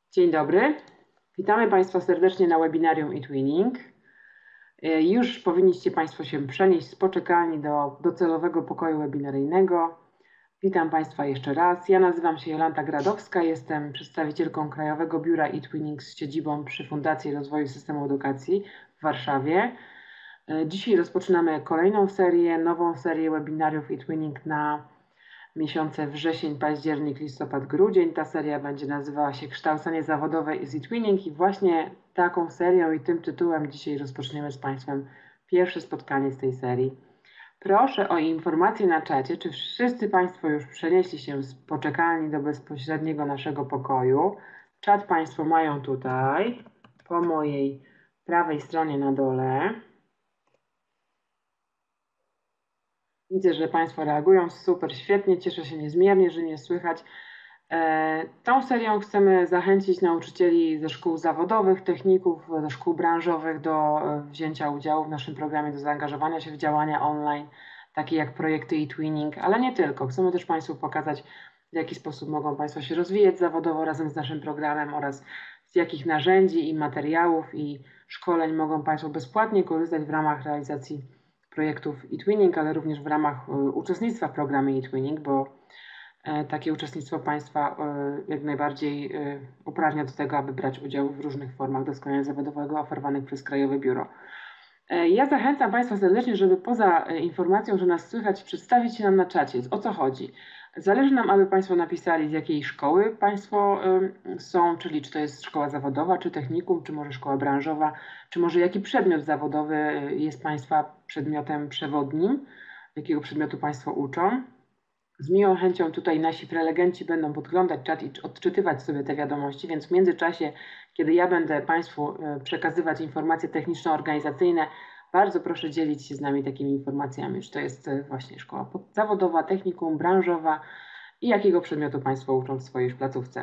Dzień dobry, witamy Państwa serdecznie na webinarium eTwinning. Już powinniście Państwo się przenieść z poczekalni do docelowego pokoju webinaryjnego. Witam Państwa jeszcze raz. Ja nazywam się Jolanta Gradowska, jestem przedstawicielką Krajowego Biura eTwinning z siedzibą przy Fundacji Rozwoju Systemu Edukacji w Warszawie. Dzisiaj rozpoczynamy kolejną serię, nową serię webinariów eTwinning na miesiące wrzesień, październik, listopad, grudzień. Ta seria będzie nazywała się Kształcenie zawodowe z eTwinning i właśnie taką serią i tym tytułem dzisiaj rozpoczniemy z Państwem pierwsze spotkanie z tej serii. Proszę o informację na czacie, czy wszyscy Państwo już przenieśli się z poczekalni do bezpośredniego naszego pokoju. Czat Państwo mają tutaj, po mojej prawej stronie na dole. Widzę, że Państwo reagują, super, świetnie, cieszę się niezmiernie, że mnie słychać. Tą serią chcemy zachęcić nauczycieli ze szkół zawodowych, techników, ze szkół branżowych do wzięcia udziału w naszym programie, do zaangażowania się w działania online, takie jak projekty eTwinning, ale nie tylko. Chcemy też Państwu pokazać, w jaki sposób mogą Państwo się rozwijać zawodowo razem z naszym programem oraz z jakich narzędzi i materiałów i szkoleń mogą Państwo bezpłatnie korzystać w ramach realizacji projektów eTwinning, ale również w ramach uczestnictwa w programie eTwinning, bo takie uczestnictwo Państwa jak najbardziej uprawnia do tego, aby brać udział w różnych formach doskonalenia zawodowego oferowanych przez Krajowe Biuro. Ja zachęcam Państwa serdecznie, żeby poza informacją, że nas słychać, przedstawić się nam na czacie. O co chodzi? Zależy nam, aby Państwo napisali, z jakiej szkoły Państwo są, czyli czy to jest szkoła zawodowa, czy technikum, czy może szkoła branżowa, czy może jaki przedmiot zawodowy jest Państwa przedmiotem przewodnim, jakiego przedmiotu Państwo uczą. Z miłą chęcią tutaj nasi prelegenci będą podglądać czat i odczytywać sobie te wiadomości, więc w międzyczasie, kiedy ja będę Państwu przekazywać informacje techniczno-organizacyjne, bardzo proszę dzielić się z nami takimi informacjami, czy to jest właśnie szkoła zawodowa, technikum, branżowa i jakiego przedmiotu Państwo uczą w swojej placówce.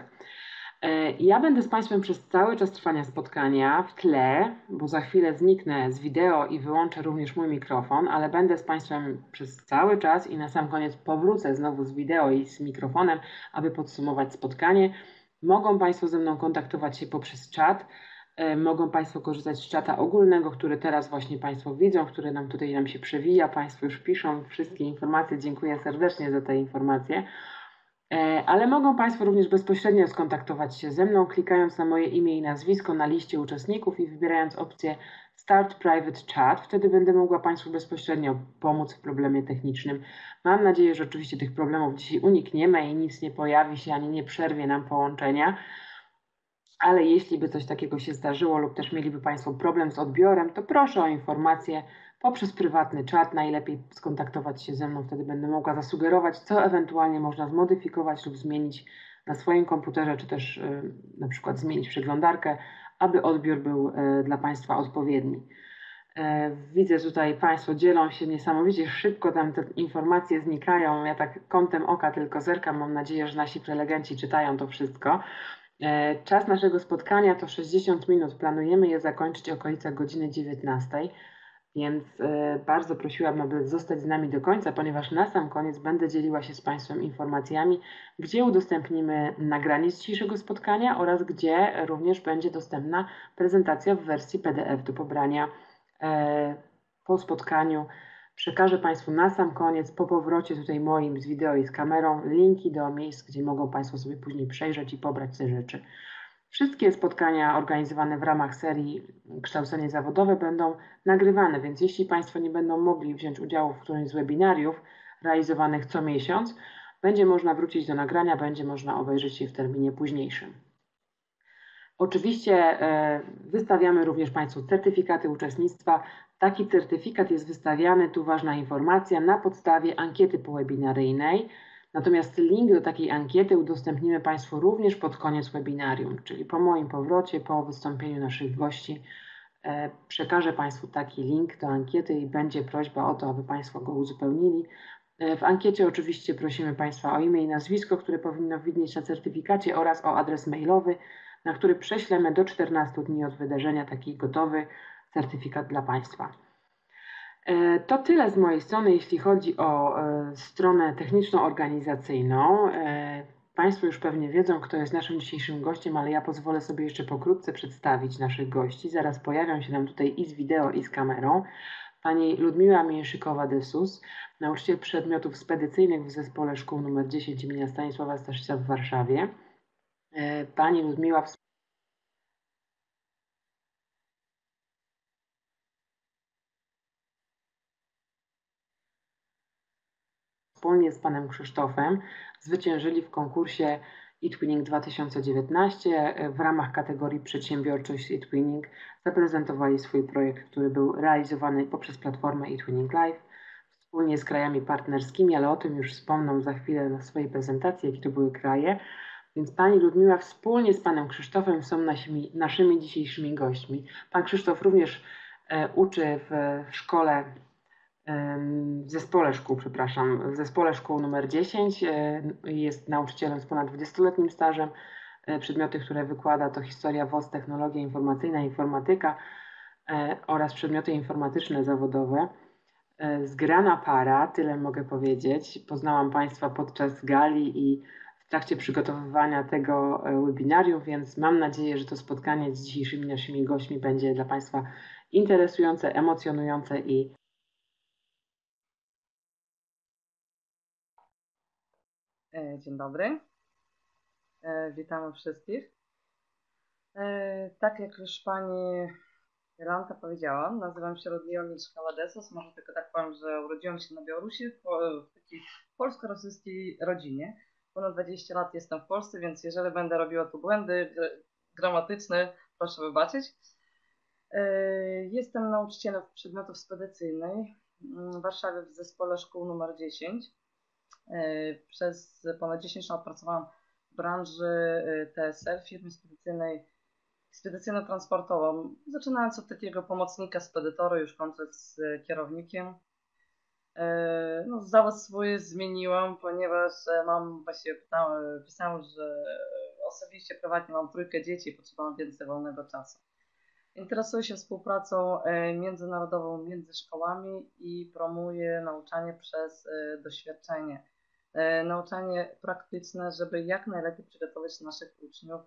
Ja będę z Państwem przez cały czas trwania spotkania w tle, bo za chwilę zniknę z wideo i wyłączę również mój mikrofon, ale będę z Państwem przez cały czas i na sam koniec powrócę znowu z wideo i z mikrofonem, aby podsumować spotkanie. Mogą Państwo ze mną kontaktować się poprzez czat. Mogą Państwo korzystać z czata ogólnego, który teraz właśnie Państwo widzą, który nam się przewija. Państwo już piszą wszystkie informacje. Dziękuję serdecznie za te informacje. Ale mogą Państwo również bezpośrednio skontaktować się ze mną, klikając na moje imię i nazwisko na liście uczestników i wybierając opcję Start Private Chat. Wtedy będę mogła Państwu bezpośrednio pomóc w problemie technicznym. Mam nadzieję, że oczywiście tych problemów dzisiaj unikniemy i nic nie pojawi się, ani nie przerwie nam połączenia. Ale jeśli by coś takiego się zdarzyło lub też mieliby Państwo problem z odbiorem, to proszę o informację poprzez prywatny czat. Najlepiej skontaktować się ze mną, wtedy będę mogła zasugerować, co ewentualnie można zmodyfikować lub zmienić na swoim komputerze, czy też na przykład zmienić przeglądarkę, aby odbiór był dla Państwa odpowiedni. Widzę tutaj Państwo dzielą się niesamowicie szybko, tam te informacje znikają. Ja tak kątem oka tylko zerkam, mam nadzieję, że nasi prelegenci czytają to wszystko. Czas naszego spotkania to 60 minut. Planujemy je zakończyć w okolicach godziny 19, więc bardzo prosiłam, aby zostać z nami do końca, ponieważ na sam koniec będę dzieliła się z Państwem informacjami, gdzie udostępnimy nagranie z dzisiejszego spotkania oraz gdzie również będzie dostępna prezentacja w wersji PDF do pobrania po spotkaniu. Przekażę Państwu na sam koniec, po powrocie tutaj moim z wideo i z kamerą, linki do miejsc, gdzie mogą Państwo sobie później przejrzeć i pobrać te rzeczy. Wszystkie spotkania organizowane w ramach serii Kształcenie zawodowe będą nagrywane, więc jeśli Państwo nie będą mogli wziąć udziału w którymś z webinariów realizowanych co miesiąc, będzie można wrócić do nagrania, będzie można obejrzeć je w terminie późniejszym. Oczywiście wystawiamy również Państwu certyfikaty uczestnictwa. Taki certyfikat jest wystawiany, tu ważna informacja, na podstawie ankiety powebinaryjnej. Natomiast link do takiej ankiety udostępnimy Państwu również pod koniec webinarium, czyli po moim powrocie, po wystąpieniu naszych gości przekażę Państwu taki link do ankiety i będzie prośba o to, aby Państwo go uzupełnili. W ankiecie oczywiście prosimy Państwa o imię i nazwisko, które powinno widnieć na certyfikacie oraz o adres mailowy, na który prześlemy do 14 dni od wydarzenia taki gotowy certyfikat dla Państwa. To tyle z mojej strony, jeśli chodzi o stronę techniczno-organizacyjną. Państwo już pewnie wiedzą, kto jest naszym dzisiejszym gościem, ale ja pozwolę sobie jeszcze pokrótce przedstawić naszych gości. Zaraz pojawią się nam tutaj i z wideo, i z kamerą. Pani Ludmiła Mięszykowa-Desus, nauczyciel przedmiotów spedycyjnych w Zespole Szkół nr 10 im. Stanisława Staszica w Warszawie. Pani Ludmiła wspólnie z panem Krzysztofem zwyciężyli w konkursie eTwinning 2019. W ramach kategorii Przedsiębiorczość eTwinning zaprezentowali swój projekt, który był realizowany poprzez platformę eTwinning Live wspólnie z krajami partnerskimi, ale o tym już wspomną za chwilę na swojej prezentacji, jakie to były kraje. Więc pani Ludmiła wspólnie z panem Krzysztofem są naszymi dzisiejszymi gośćmi. Pan Krzysztof również uczy w szkole, w zespole szkół numer 10. Jest nauczycielem z ponad 20-letnim stażem. Przedmioty, które wykłada, to historia WOS, technologia informacyjna, informatyka oraz przedmioty informatyczne zawodowe. Zgrana para, tyle mogę powiedzieć. Poznałam Państwa podczas gali i w trakcie przygotowywania tego webinarium, więc mam nadzieję, że to spotkanie z dzisiejszymi naszymi gośćmi będzie dla Państwa interesujące, emocjonujące i Dzień dobry. Witamy wszystkich. Tak jak już pani Jolanta powiedziała, nazywam się Ludmiła Mięszykowa-Desus. Może tylko tak powiem, że urodziłam się na Białorusi w takiej polsko-rosyjskiej rodzinie. Ponad 20 lat jestem w Polsce, więc jeżeli będę robiła tu błędy gramatyczne, proszę wybaczyć. Jestem nauczycielem przedmiotów spedycyjnych w Warszawie w Zespole Szkół nr 10. Przez ponad 10 lat pracowałam w branży TSL, firmy spedycyjno-transportową, zaczynając od takiego pomocnika spedytora, już kończąc z kierownikiem. No, zawód swój zmieniłam, ponieważ mam, właśnie pisałam, że osobiście prywatnie mam 3 dzieci i potrzebowałam więcej wolnego czasu. Interesuję się współpracą międzynarodową między szkołami i promuję nauczanie przez doświadczenie. Nauczanie praktyczne, żeby jak najlepiej przygotować naszych uczniów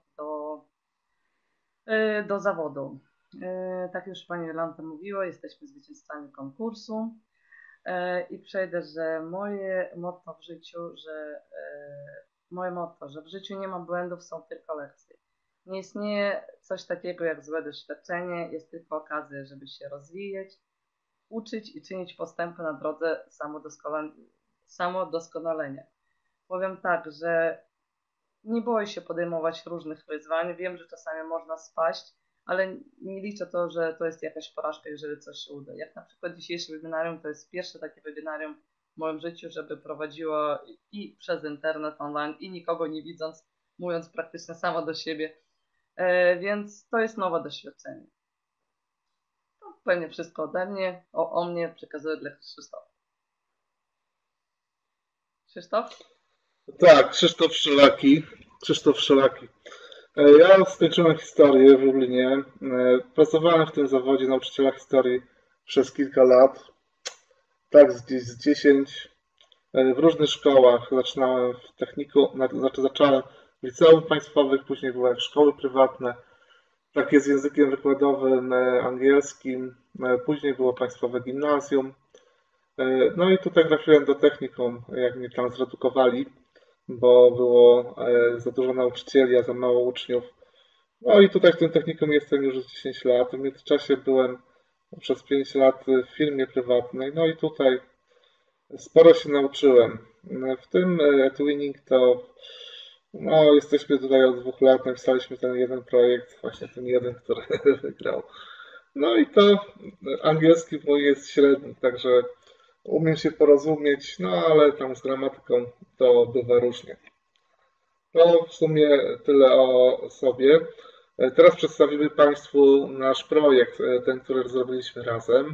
do zawodu. Tak już pani Jolanta mówiła, jesteśmy zwycięzcami konkursu i przejdę, że moje motto, że w życiu nie ma błędów, są tylko lekcje. Nie istnieje coś takiego jak złe doświadczenie, jest tylko okazja, żeby się rozwijać, uczyć i czynić postępy na drodze samodoskonalenia. Powiem tak, że nie boję się podejmować różnych wyzwań. Wiem, że czasami można spaść, ale nie liczę to, że to jest jakaś porażka, jeżeli coś się uda. Jak na przykład dzisiejsze webinarium, to jest pierwsze takie webinarium w moim życiu, żeby prowadziła i przez internet online, i nikogo nie widząc, mówiąc praktycznie sama do siebie. Więc to jest nowe doświadczenie. To pewnie wszystko ode mnie. O mnie przekazuję dla Krzysztofa. Krzysztof? Tak, Krzysztof Wszelaki. Ja skończyłem historię w Lublinie. Pracowałem w tym zawodzie nauczyciela historii przez kilka lat. Tak, z 10. W różnych szkołach. Zaczynałem w technikum, zacząłem w liceum państwowych, później były szkoły prywatne, takie z językiem wykładowym angielskim, później było państwowe gimnazjum. No i tutaj trafiłem do technikum, jak mnie tam zredukowali, bo było za dużo nauczycieli, a za mało uczniów. No i tutaj w tym technikum jestem już 10 lat. W międzyczasie byłem przez 5 lat w firmie prywatnej. No i tutaj sporo się nauczyłem. W tym eTwinning to jesteśmy tutaj od 2 lat, napisaliśmy ten jeden projekt, właśnie ten jeden, który wygrał. No i to angielski mój jest średni, także umiem się porozumieć, no ale tam z gramatyką to bywa różnie. To w sumie tyle o sobie. Teraz przedstawimy Państwu nasz projekt, ten, który zrobiliśmy razem.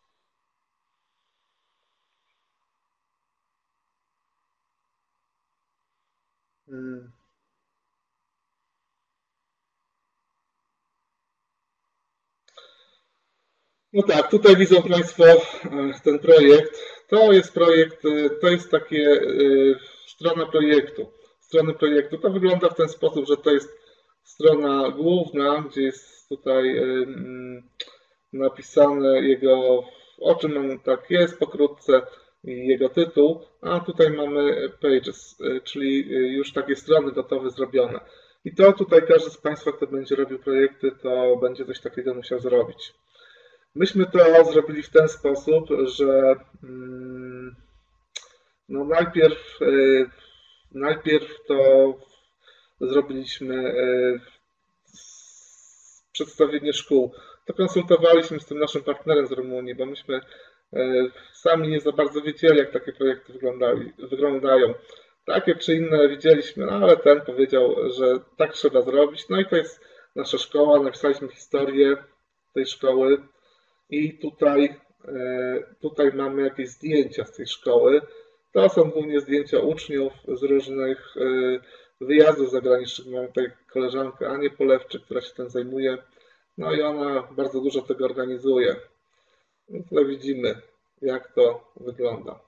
No tak, tutaj widzą Państwo ten projekt. To jest projekt, to jest takie strona projektu. strony projektu. To wygląda w ten sposób, że to jest strona główna, gdzie jest tutaj napisane jego, o czym on tak jest pokrótce i jego tytuł, a tutaj mamy pages, czyli już takie strony gotowe, zrobione. I to tutaj każdy z Państwa, kto będzie robił projekty, to będzie coś takiego musiał zrobić. Myśmy to zrobili w ten sposób, że no najpierw to zrobiliśmy przedstawienie szkół. To konsultowaliśmy z tym naszym partnerem z Rumunii, bo myśmy sami nie za bardzo wiedzieli, jak takie projekty wyglądają. Takie czy inne widzieliśmy, no ale ten powiedział, że tak trzeba zrobić. No i to jest nasza szkoła, napisaliśmy historię tej szkoły i tutaj mamy jakieś zdjęcia z tej szkoły. To są głównie zdjęcia uczniów z różnych wyjazdów zagranicznych. Mamy tutaj koleżankę Anię Polewczyk, która się tym zajmuje. No i ona bardzo dużo tego organizuje. I tutaj widzimy, jak to wygląda.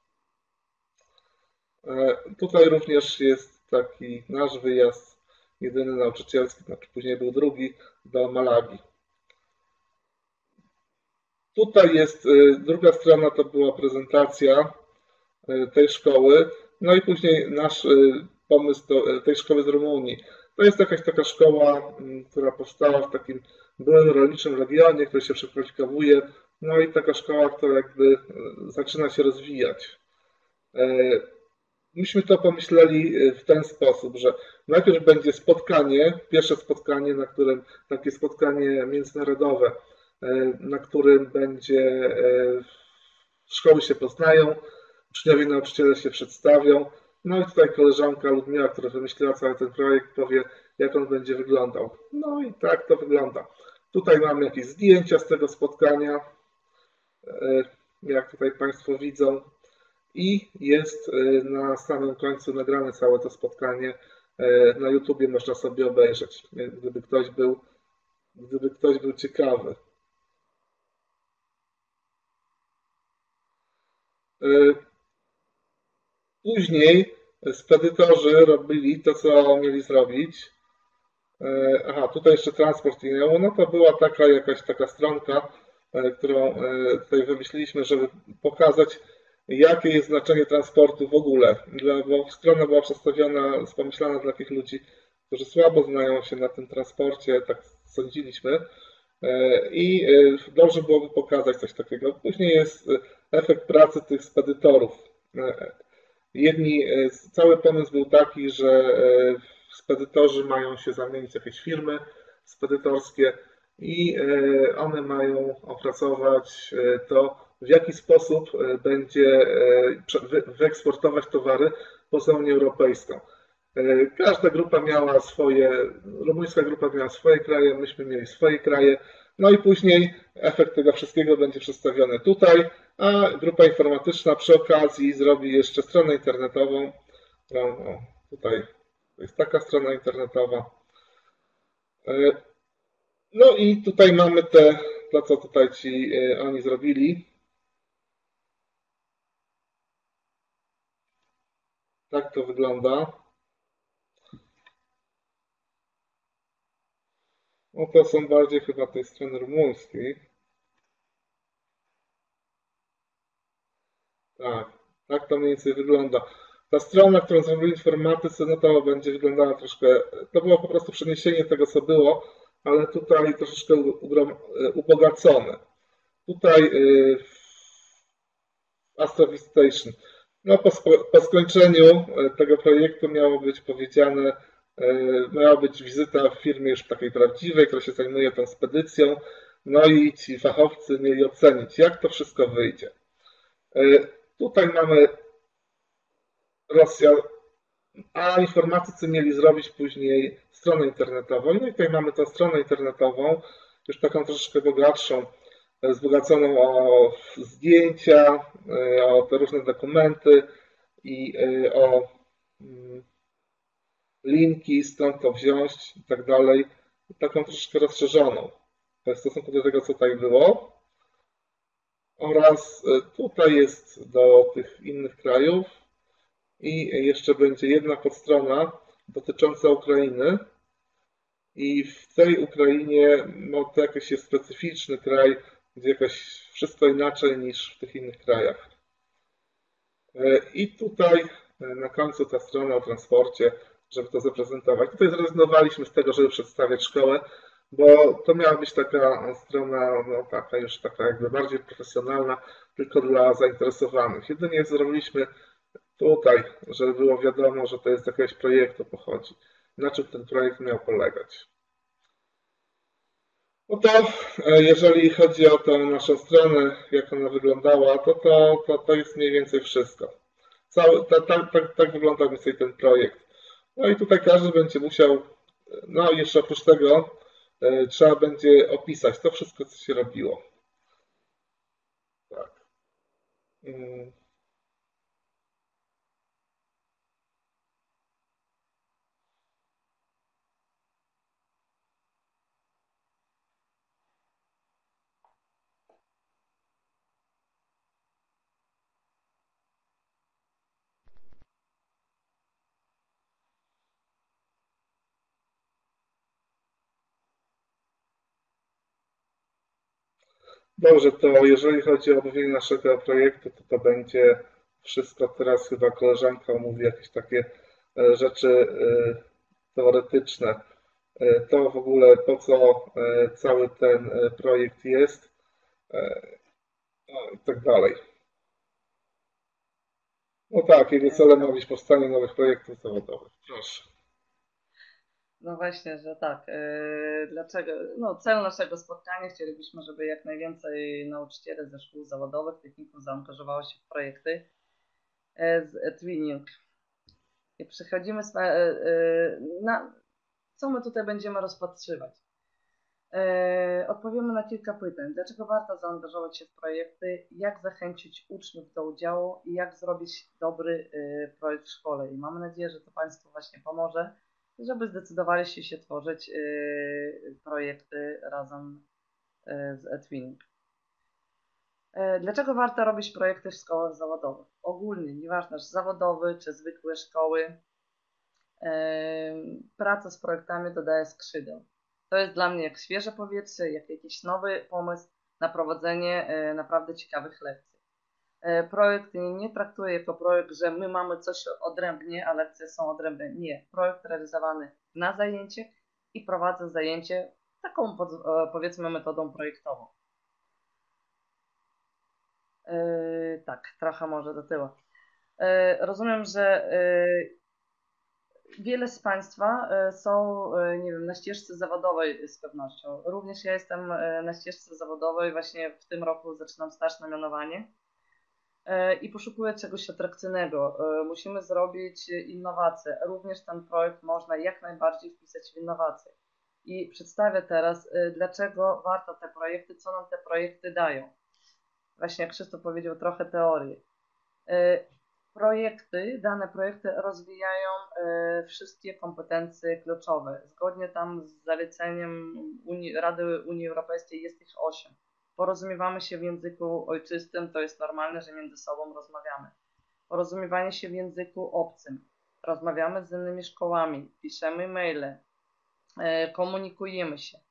Tutaj również jest taki nasz wyjazd, jedyny nauczycielski, znaczy później był drugi, do Malagi. Tutaj jest druga strona, to była prezentacja tej szkoły, no i później nasz pomysł tej szkoły z Rumunii. To jest jakaś taka szkoła, która powstała w takim byłym rolniczym regionie, który się przekwalifikowuje, no i taka szkoła, która jakby zaczyna się rozwijać. Myśmy to pomyśleli w ten sposób, że najpierw będzie spotkanie, pierwsze spotkanie, na którym takie spotkanie międzynarodowe, na którym będzie szkoły się poznają, uczniowie i nauczyciele się przedstawią. No i tutaj koleżanka Ludmiła, która wymyśliła cały ten projekt, powie, jak on będzie wyglądał. No i tak to wygląda. Tutaj mamy jakieś zdjęcia z tego spotkania, jak tutaj Państwo widzą. I jest na samym końcu nagrane całe to spotkanie. Na YouTubie można sobie obejrzeć, gdyby ktoś był ciekawy. Później spedytorzy robili to, co mieli zrobić. Aha, tutaj jeszcze transport minęło. No to była jakaś taka stronka, którą tutaj wymyśliliśmy, żeby pokazać, jakie jest znaczenie transportu w ogóle. Bo strona była przedstawiona, pomyślana dla takich ludzi, którzy słabo znają się na tym transporcie, tak sądziliśmy. I dobrze byłoby pokazać coś takiego. Później jest efekt pracy tych spedytorów. Cały pomysł był taki, że spedytorzy mają się zamienić w jakieś firmy spedytorskie i one mają opracować to, w jaki sposób będzie wyeksportować towary poza Unię Europejską. Każda grupa miała rumuńska grupa miała swoje kraje, myśmy mieli swoje kraje, no i później efekt tego wszystkiego będzie przedstawiony tutaj, a grupa informatyczna przy okazji zrobi jeszcze stronę internetową, tutaj to jest taka strona internetowa. No i tutaj mamy to, co tutaj oni zrobili. Tak to wygląda. No to są bardziej chyba tej strony rumuńskiej. Tak to mniej więcej wygląda. Ta strona, którą zrobili informatycy, no to będzie wyglądała troszkę, to było po prostu przeniesienie tego, co było, ale tutaj troszeczkę ubogacone. Tutaj Astrovis Station. No po skończeniu tego projektu miało być powiedziane, miała być wizyta w firmie już takiej prawdziwej, która się zajmuje tą spedycją, no i ci fachowcy mieli ocenić, jak to wszystko wyjdzie. Tutaj mamy Rosja, a informatycy mieli zrobić później stronę internetową. No i tutaj mamy tę stronę internetową, już taką troszeczkę bogatszą, wzbogaconą o zdjęcia, o te różne dokumenty i o linki, stąd to wziąć i tak dalej. Taką troszeczkę rozszerzoną w stosunku do tego, co tutaj było. Oraz tutaj jest do tych innych krajów. i jeszcze będzie jedna podstrona dotycząca Ukrainy. I w tej Ukrainie, no to jakiś jest specyficzny kraj, gdzie jakoś wszystko inaczej niż w tych innych krajach. I tutaj na końcu ta strona o transporcie, żeby to zaprezentować. Tutaj zrezygnowaliśmy z tego, żeby przedstawiać szkołę, bo to miała być taka strona, no taka już taka jakby bardziej profesjonalna, tylko dla zainteresowanych. Jedynie zrobiliśmy tutaj, żeby było wiadomo, że to jest z jakiegoś projektu pochodzi. Na czym ten projekt miał polegać. No to jeżeli chodzi o tę naszą stronę, jak ona wyglądała, to jest mniej więcej wszystko. Tak wygląda mniej więcej ten projekt. No i tutaj każdy będzie musiał, no i jeszcze oprócz tego trzeba będzie opisać to wszystko, co się robiło. Tak. Dobrze, to jeżeli chodzi o omówienie naszego projektu, to będzie wszystko. Teraz chyba koleżanka omówi jakieś takie rzeczy teoretyczne. To w ogóle po co cały ten projekt jest no i tak dalej. No tak, jego celem ma być powstanie nowych projektów zawodowych. Proszę. No właśnie, że tak. Dlaczego? No, cel naszego spotkania chcielibyśmy, żeby jak najwięcej nauczycieli ze szkół zawodowych, techników zaangażowało się w projekty z Twinning. I przechodzimy na co my tutaj będziemy rozpatrywać. Odpowiemy na kilka pytań. Dlaczego warto zaangażować się w projekty? Jak zachęcić uczniów do udziału i jak zrobić dobry projekt w szkole? I mamy nadzieję, że to Państwu właśnie pomoże, żeby zdecydowali się tworzyć projekty razem z eTwinning. Dlaczego warto robić projekty w szkołach zawodowych? Ogólnie, nieważne czy zawodowy, czy zwykłe szkoły, praca z projektami dodaje skrzydeł. To jest dla mnie jak świeże powietrze, jak jakiś nowy pomysł na prowadzenie naprawdę ciekawych lekcji. Projekt nie traktuję jako projekt, że my mamy coś odrębnie, a lekcje są odrębne. Nie. Projekt realizowany na zajęcie i prowadzę zajęcie taką, powiedzmy, metodą projektową. Tak, trochę może do tyłu. Rozumiem, że wiele z Państwa są, nie wiem, na ścieżce zawodowej z pewnością. Również ja jestem na ścieżce zawodowej, właśnie w tym roku zaczynam staż na mianowanie i poszukuję czegoś atrakcyjnego. Musimy zrobić innowacje. Również ten projekt można jak najbardziej wpisać w innowacje. I przedstawię teraz, dlaczego warto te projekty, co nam te projekty dają. Właśnie jak Krzysztof powiedział, trochę teorii. Dane projekty rozwijają wszystkie kompetencje kluczowe. Zgodnie tam z zaleceniem Rady Unii Europejskiej jest ich 8. Porozumiewamy się w języku ojczystym, to jest normalne, że między sobą rozmawiamy. Porozumiewanie się w języku obcym. Rozmawiamy z innymi szkołami, piszemy maile, komunikujemy się.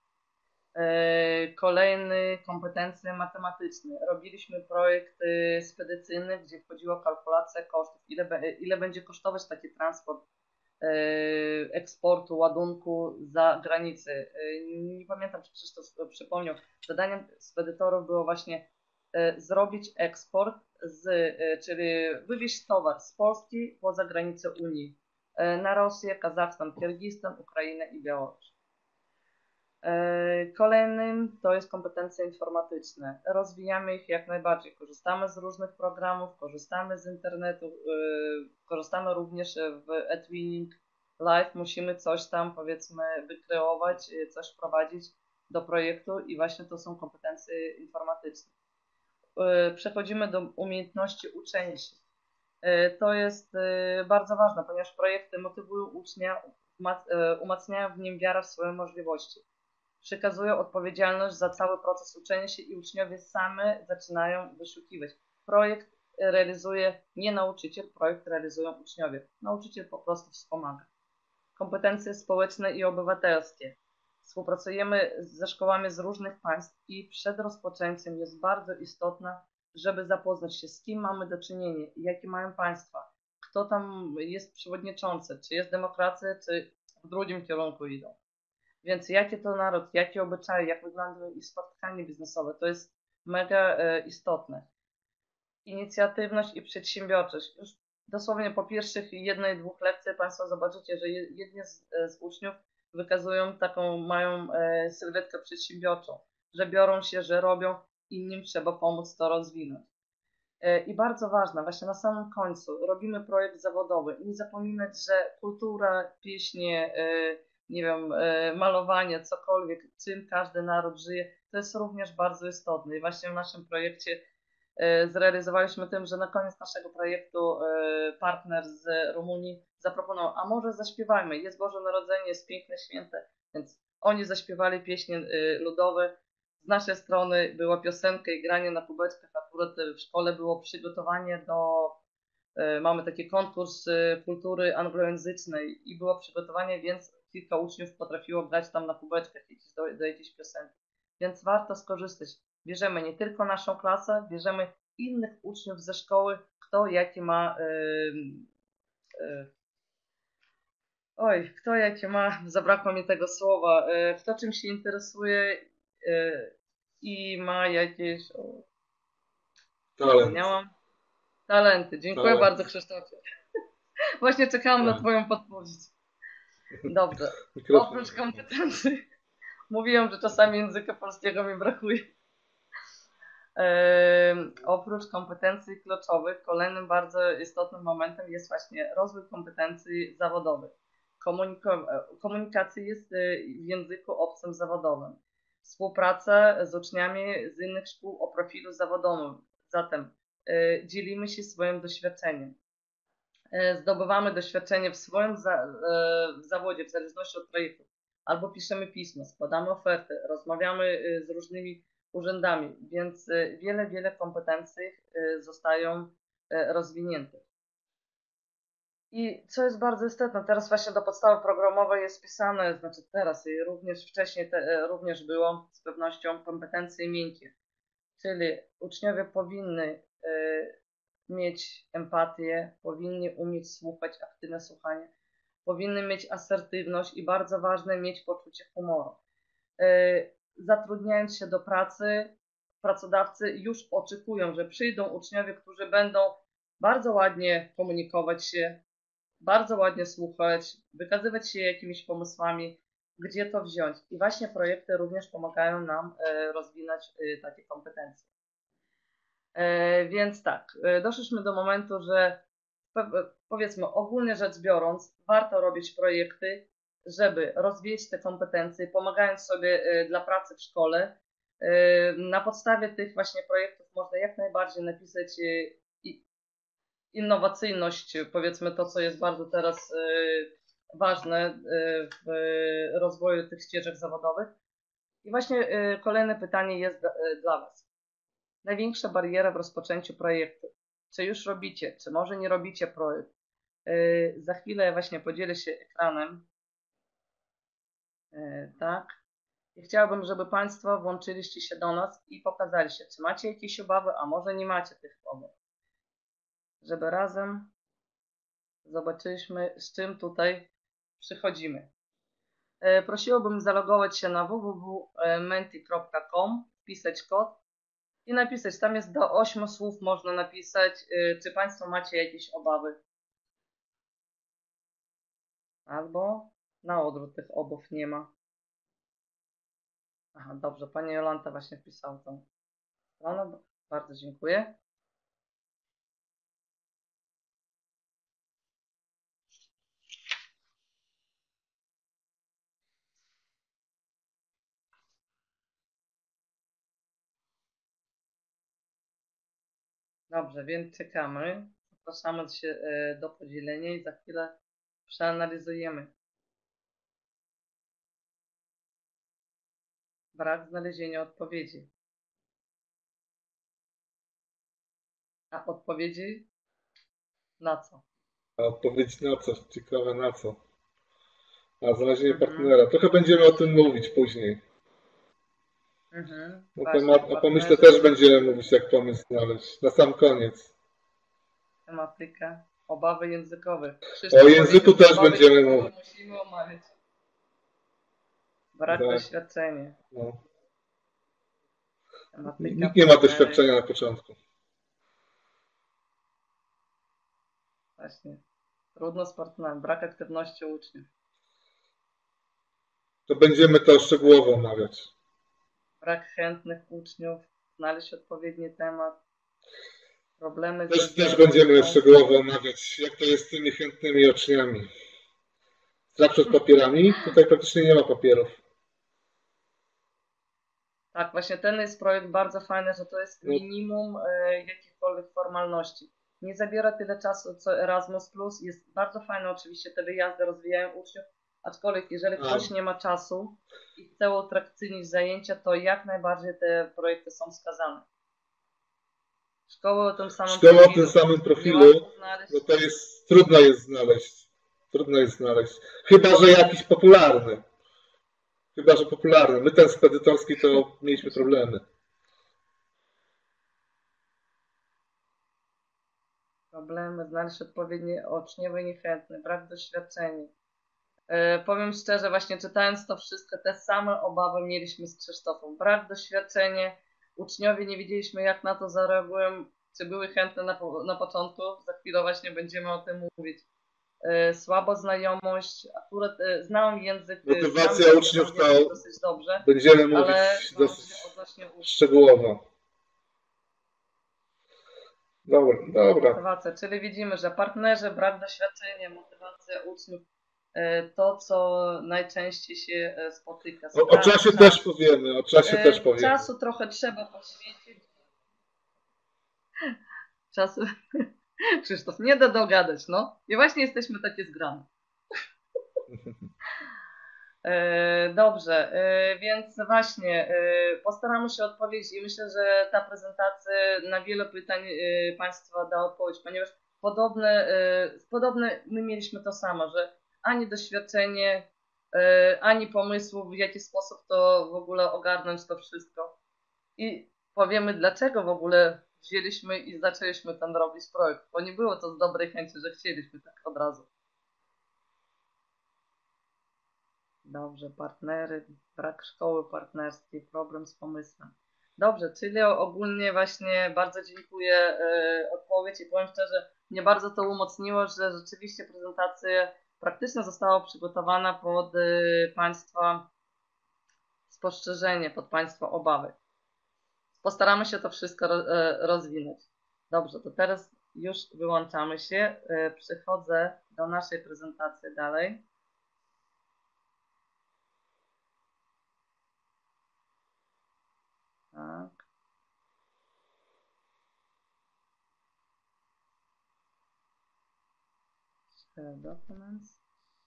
Kolejny kompetencje matematyczne. Robiliśmy projekt spedycyjny, gdzie wchodziła kalkulacja kosztów, ile będzie kosztować taki transport eksportu, ładunku za granicę. Nie pamiętam, czy Krzysztof przypomniał. Zadaniem spedytorów było właśnie zrobić eksport, czyli wywieźć towar z Polski poza granicę Unii na Rosję, Kazachstan, Kirgistan, Ukrainę i Białoruś. Kolejnym to jest kompetencje informatyczne. Rozwijamy ich jak najbardziej. Korzystamy z różnych programów, korzystamy z internetu, korzystamy również w eTwinning Live. Musimy coś tam, powiedzmy, wykreować, coś wprowadzić do projektu i właśnie to są kompetencje informatyczne. Przechodzimy do umiejętności uczenia się. To jest bardzo ważne, ponieważ projekty motywują ucznia, umacniają w nim wiarę w swoje możliwości. Przekazują odpowiedzialność za cały proces uczenia się i uczniowie sami zaczynają wyszukiwać. Projekt realizuje nie nauczyciel, projekt realizują uczniowie. Nauczyciel po prostu wspomaga. Kompetencje społeczne i obywatelskie. Współpracujemy ze szkołami z różnych państw i przed rozpoczęciem jest bardzo istotne, żeby zapoznać się, z kim mamy do czynienia, jakie mają państwa, kto tam jest przewodniczący, czy jest demokracja, czy w drugim kierunku idą. Więc jaki to naród, jakie obyczaje, jak wyglądają ich spotkania biznesowe, to jest mega istotne. Inicjatywność i przedsiębiorczość. Już dosłownie po pierwszych 1-2 lekcjach Państwo zobaczycie, że jedni z uczniów wykazują taką, mają sylwetkę przedsiębiorczą, że biorą się, że robią, innym trzeba pomóc to rozwinąć. I bardzo ważne, właśnie na samym końcu robimy projekt zawodowy. Nie zapominać, że kultura, pieśnie, nie wiem, malowanie, cokolwiek, czym każdy naród żyje, to jest również bardzo istotne. I właśnie w naszym projekcie zrealizowaliśmy tym, że na koniec naszego projektu partner z Rumunii zaproponował, a może zaśpiewajmy, jest Boże Narodzenie, jest piękne święte, więc oni zaśpiewali pieśnie ludowe. Z naszej strony była piosenka i granie na kubeczkach, akurat w szkole było przygotowanie do, mamy taki konkurs kultury anglojęzycznej i było przygotowanie, więc kilka uczniów potrafiło grać tam na kubeczkach do jakiejś piosenki. Więc warto skorzystać. Bierzemy nie tylko naszą klasę, bierzemy innych uczniów ze szkoły, kto jaki ma kto jakie ma, zabrakło mi tego słowa, kto czym się interesuje i ma jakieś, Talent. zapomniałam, talenty. Dziękuję Talent. bardzo, Krzysztofie. Właśnie czekałam na Tak. Twoją podpowiedź. Dobrze. Mikrofon. Oprócz kompetencji, mówiłam, że czasami języka polskiego mi brakuje. Oprócz kompetencji kluczowych, kolejnym bardzo istotnym momentem jest właśnie rozwój kompetencji zawodowych. Komunikacja jest w języku obcym zawodowym. Współpraca z uczniami z innych szkół o profilu zawodowym. Zatem dzielimy się swoim doświadczeniem. Zdobywamy doświadczenie w swoim zawodzie, w zależności od projektu. Albo piszemy pismo, składamy oferty, rozmawiamy z różnymi urzędami, więc wiele kompetencji zostają rozwinięte. I co jest bardzo istotne, teraz właśnie do podstawy programowej jest wpisane, znaczy teraz i również wcześniej również było z pewnością kompetencje miękkie, czyli uczniowie powinny mieć empatię, powinni umieć słuchać, aktywne słuchanie, powinny mieć asertywność i bardzo ważne mieć poczucie humoru. Zatrudniając się do pracy, pracodawcy już oczekują, że przyjdą uczniowie, którzy będą bardzo ładnie komunikować się, bardzo ładnie słuchać, wykazywać się jakimiś pomysłami, gdzie to wziąć. I właśnie projekty również pomagają nam rozwinąć takie kompetencje. Więc tak, doszliśmy do momentu, że powiedzmy ogólnie rzecz biorąc, warto robić projekty, żeby rozwijać te kompetencje, pomagając sobie dla pracy w szkole. Na podstawie tych właśnie projektów można jak najbardziej napisać innowacyjność, powiedzmy to, co jest bardzo teraz ważne w rozwoju tych ścieżek zawodowych. I właśnie kolejne pytanie jest dla Was. Największa bariera w rozpoczęciu projektu. Czy już robicie, czy może nie robicie projekt? Za chwilę właśnie podzielę się ekranem. Tak. I chciałabym, żeby Państwo włączyliście się do nas i pokazali się, czy macie jakieś obawy, a może nie macie tych obaw. Żeby razem zobaczyliśmy, z czym tutaj przychodzimy. Prosiłbym zalogować się na www.menti.com, wpisać kod i napisać. Tam jest do 8 słów można napisać, czy Państwo macie jakieś obawy. Albo na odwrót tych obaw nie ma. Aha, dobrze, Pani Jolanta właśnie wpisała tą stronę. Bardzo dziękuję. Dobrze, więc czekamy. Zapraszamy się do podzielenia i za chwilę przeanalizujemy. Brak znalezienia odpowiedzi. A odpowiedzi na co? A odpowiedź na co? Ciekawe na co? A znalezienie Mhm. partnera. Trochę będziemy o tym mówić później. Mhm. Na Właśnie, temat, o pomyśle partnerzy, też będziemy mówić, jak pomysł znaleźć. Na sam koniec. tematyka, obawy językowe. O Krzysztof języku powiedział, że też obawy będziemy językowe mówić. musimy omawiać. Brak Tak, doświadczenia, no. tematyka, Nikt nie ma partnery, doświadczenia na początku. właśnie. Trudno z partnerem, brak aktywności uczniów, To będziemy to szczegółowo omawiać. brak chętnych uczniów, znaleźć odpowiedni temat, problemy Też ze będziemy zgodnością. szczegółowo omawiać, jak to jest z tymi chętnymi uczniami. Strach przed papierami? Tutaj praktycznie nie ma papierów. Tak, właśnie ten jest projekt bardzo fajny, że to jest No, minimum jakichkolwiek formalności. Nie zabiera tyle czasu co Erasmus+, jest bardzo fajne oczywiście, te wyjazdy rozwijają uczniów, aczkolwiek jeżeli a ktoś nie ma czasu i chce uatrakcyjnić zajęcia, to jak najbardziej te projekty są wskazane. Szkoły o tym samym szkoła o tym profilu. samym profilu, Niełatwo znaleźć. no to jest, trudno jest znaleźć. Trudno jest znaleźć. Chyba, że jakiś popularny. Chyba, że popularny. My ten spedytorski to mieliśmy problemy. Problemy, znaleźć odpowiednie uczniowie niechętne, brak doświadczenia. Powiem szczerze, właśnie czytając to wszystko, te same obawy mieliśmy z Krzysztofem. Brak doświadczenia, uczniowie nie wiedzieliśmy jak na to zareagują, czy były chętne na początku, za chwilę właśnie będziemy o tym mówić. Słaba znajomość, akurat znałem język, Motywacja uczniów to dosyć dobrze, będziemy mówić ale dosyć odnośnie uczniów. szczegółowo. Dobra, dobra. Motywacja, czyli widzimy, że partnerzy, brak doświadczenia, motywacja uczniów, to co najczęściej się spotyka. O czasie też powiemy, o czasie też powiemy. Czasu trochę trzeba poświęcić. Czasu. Krzysztof, nie da dogadać, no. I właśnie jesteśmy takie zgrane. Dobrze, więc właśnie postaramy się odpowiedzieć i myślę, że ta prezentacja na wiele pytań Państwa da odpowiedź, ponieważ podobne my mieliśmy to samo, że ani doświadczenie, ani pomysłu, w jaki sposób to w ogóle ogarnąć to wszystko. I powiemy, dlaczego w ogóle wzięliśmy i zaczęliśmy ten robić projekt, bo nie było to z dobrej chęci, że chcieliśmy tak od razu. Dobrze, partnery, brak szkoły partnerskiej, problem z pomysłem. Dobrze, czyli ogólnie właśnie bardzo dziękuję odpowiedź i powiem szczerze, mnie bardzo to umocniło, że rzeczywiście prezentacja praktycznie została przygotowana pod Państwa spostrzeżenie, pod Państwa obawy. Postaramy się to wszystko rozwinąć. Dobrze, to teraz już wyłączamy się. Przechodzę do naszej prezentacji dalej. Tak. Share documents.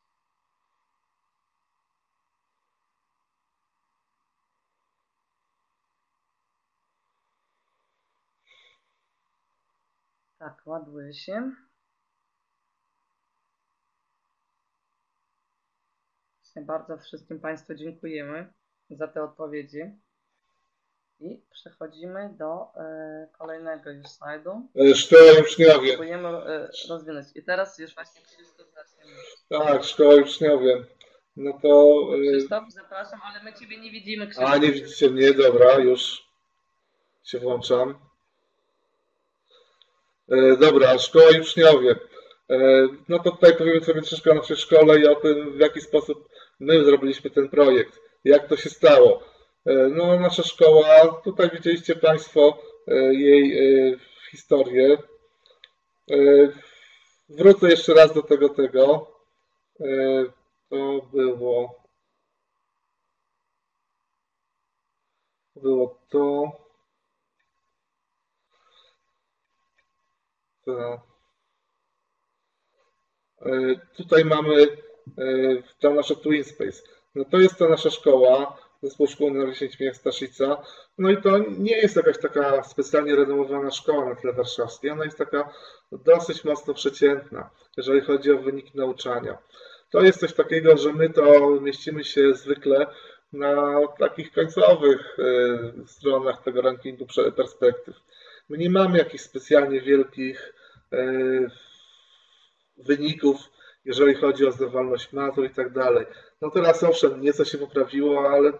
Tak, ładuje się. Bardzo wszystkim Państwu dziękujemy za te odpowiedzi. I przechodzimy do kolejnego już slajdu. Szkoła uczniowie. Próbujemy rozwinąć. I teraz już właśnie Krzysztof zacznie. Tak, szkoła uczniowie. No to... Krzysztof, zapraszam, ale my Ciebie nie widzimy, Krzysztof. A, nie widzicie mnie? Dobra, już się włączam. Dobra, szkoła i uczniowie. No to tutaj powiemy sobie troszeczkę o naszej szkole i o tym, w jaki sposób my zrobiliśmy ten projekt. Jak to się stało. No, nasza szkoła, tutaj widzieliście Państwo jej historię. Wrócę jeszcze raz do tego. To było to. Tutaj mamy tam nasze Twin Space. No to jest ta nasza szkoła. Zespół Szkół Naleśnik Staszica. No i to nie jest jakaś taka specjalnie renomowana szkoła na tle warszawskiej. Ona jest taka dosyć mocno przeciętna, jeżeli chodzi o wyniki nauczania. To jest coś takiego, że my to mieścimy się zwykle na takich końcowych stronach tego rankingu perspektyw. My nie mamy jakichś specjalnie wielkich wyników, jeżeli chodzi o zdawalność matur i tak dalej. No teraz owszem, nieco się poprawiło, ale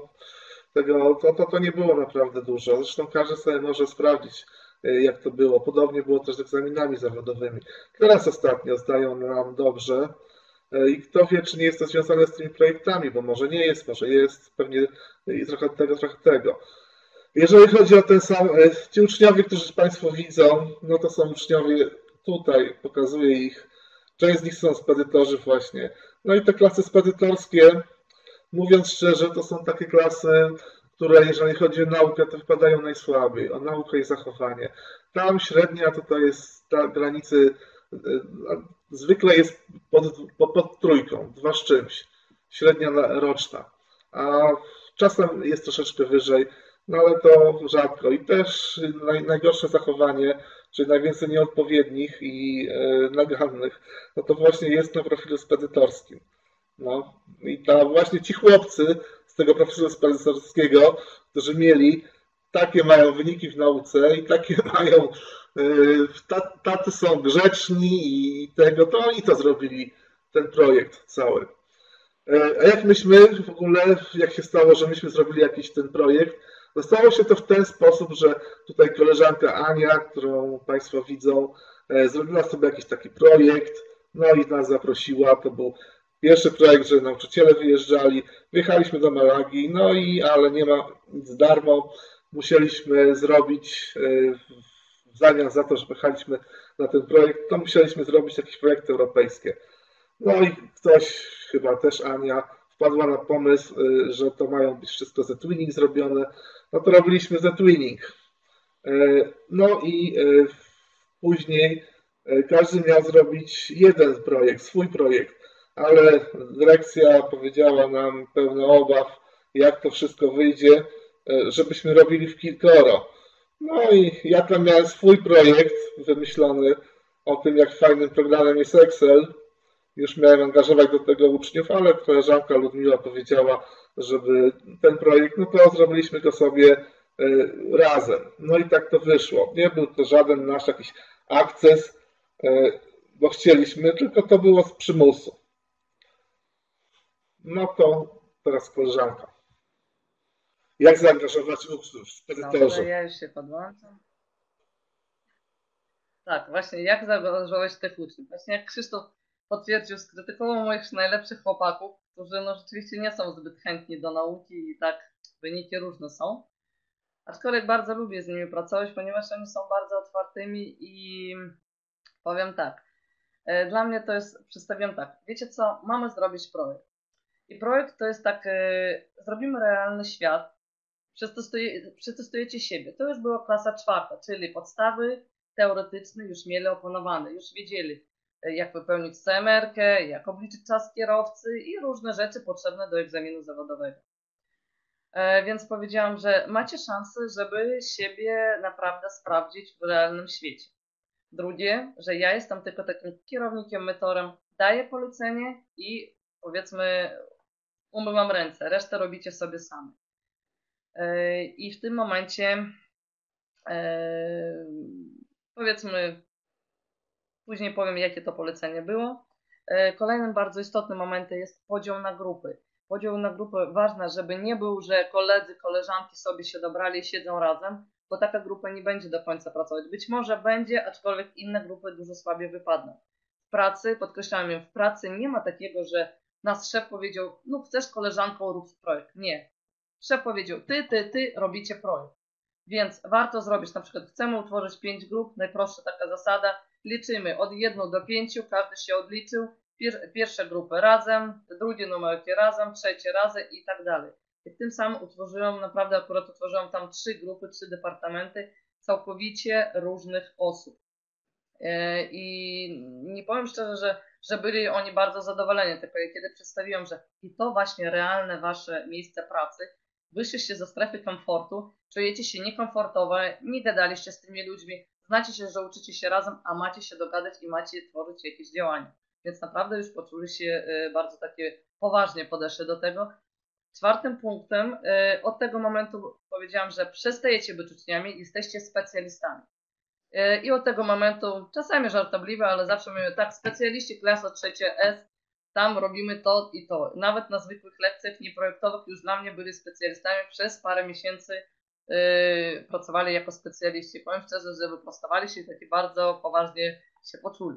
to nie było naprawdę dużo. Zresztą każdy sobie może sprawdzić, jak to było. Podobnie było też z egzaminami zawodowymi. Teraz ostatnio zdają nam dobrze i kto wie, czy nie jest to związane z tymi projektami, bo może nie jest, może jest, pewnie i trochę tego, trochę tego. Jeżeli chodzi o ten sam, ci uczniowie, którzy Państwo widzą, no to są uczniowie, tutaj pokazuję ich, część z nich są spedytorzy właśnie. No i te klasy spedytorskie, mówiąc szczerze, to są takie klasy, które jeżeli chodzi o naukę, to wypadają najsłabiej, o naukę i zachowanie. Tam średnia to jest ta granicy, zwykle jest pod trójką, 2 z czymś, średnia roczna, a czasem jest troszeczkę wyżej, no ale to rzadko. I też najgorsze zachowanie, czyli najwięcej nieodpowiednich i nagannych, no to właśnie jest na profilu spedytorskim. No i właśnie ci chłopcy z tego profilu spedytorskiego, którzy mieli, takie mają wyniki w nauce i takie mają, tacy są grzeczni i tego, to oni to zrobili, ten projekt cały. A jak myśmy w ogóle, jak się stało, że myśmy zrobili jakiś ten projekt, no stało się to w ten sposób, że tutaj koleżanka Ania, którą Państwo widzą, zrobiła sobie jakiś taki projekt, no i nas zaprosiła, to był pierwszy projekt, że nauczyciele wyjeżdżali, wyjechaliśmy do Malagi, no i ale nie ma nic darmo, musieliśmy zrobić w zamian za to, że pojechaliśmy na ten projekt, to musieliśmy zrobić jakieś projekty europejskie. No i ktoś, chyba też Ania, wpadła na pomysł, że to mają być wszystko ze Twinning zrobione, no to robiliśmy ze Twinning. No i później każdy miał zrobić jeden projekt, swój projekt, ale dyrekcja powiedziała nam pełno obaw, jak to wszystko wyjdzie, żebyśmy robili w kilkoro. No i ja tam miałem swój projekt wymyślony o tym, jak fajnym programem jest Excel. Już miałem angażować do tego uczniów, ale koleżanka Ludmiła powiedziała, żeby ten projekt, no to zrobiliśmy go sobie razem. No i tak to wyszło. Nie był to żaden nasz jakiś akces, bo chcieliśmy, tylko to było z przymusu. No to teraz koleżanka. Jak zaangażować uczniów w spedytorze? Ja już się podłączam. Tak, właśnie jak zaangażować tych uczniów? Właśnie jak Krzysztof potwierdził, skrytykował moich najlepszych chłopaków, którzy no rzeczywiście nie są zbyt chętni do nauki i tak wyniki różne są. Aczkolwiek bardzo lubię z nimi pracować, ponieważ oni są bardzo otwartymi i powiem tak, dla mnie to jest, przedstawiam tak, wiecie co, mamy zrobić projekt. I projekt to jest tak, zrobimy realny świat, przetestujecie siebie. To już była klasa 4, czyli podstawy teoretyczne już mieli opanowane, już wiedzieli, jak wypełnić CMR-kę, jak obliczyć czas kierowcy i różne rzeczy potrzebne do egzaminu zawodowego. Więc powiedziałam, że macie szansę, żeby siebie naprawdę sprawdzić w realnym świecie. Drugie, że ja jestem tylko takim kierownikiem, mentorem, daję polecenie i powiedzmy umywam ręce, resztę robicie sobie sami. I w tym momencie powiedzmy, później powiem, jakie to polecenie było. Kolejnym bardzo istotnym momentem jest podział na grupy. Podział na grupy ważne, żeby nie był, że koledzy, koleżanki sobie się dobrali i siedzą razem, bo taka grupa nie będzie do końca pracować. Być może będzie, aczkolwiek inne grupy dużo słabiej wypadną. W pracy, podkreślam, w pracy nie ma takiego, że nas szef powiedział, no chcesz koleżanką, rób projekt. Nie. Szef powiedział, ty robicie projekt. Więc warto zrobić, na przykład chcemy utworzyć 5 grup, najprostsza taka zasada, liczymy od 1 do 5, każdy się odliczył, pierwsze grupy razem, drugie numerki razem, trzecie razem i tak dalej. I tym samym utworzyłam, naprawdę akurat utworzyłam tam 3 grupy, 3 departamenty całkowicie różnych osób. I nie powiem szczerze, że byli oni bardzo zadowoleni, tylko kiedy przedstawiłem, że i to właśnie realne wasze miejsce pracy, wyszliście ze strefy komfortu, czujecie się niekomfortowo, nie gadaliście z tymi ludźmi, znacie się, że uczycie się razem, a macie się dogadać i macie tworzyć jakieś działania. Więc naprawdę już poczuli się bardzo takie poważnie podeszli do tego. Czwartym punktem, od tego momentu powiedziałam, że przestajecie być uczniami, jesteście specjalistami. I od tego momentu, czasami żartobliwe, ale zawsze mówimy tak, specjaliści klasa 3S, tam robimy to i to. Nawet na zwykłych lekcjach nieprojektowych już dla mnie byli specjalistami, przez parę miesięcy pracowali jako specjaliści. Powiem szczerze, że wyprostowali się i takie bardzo poważnie się poczuli.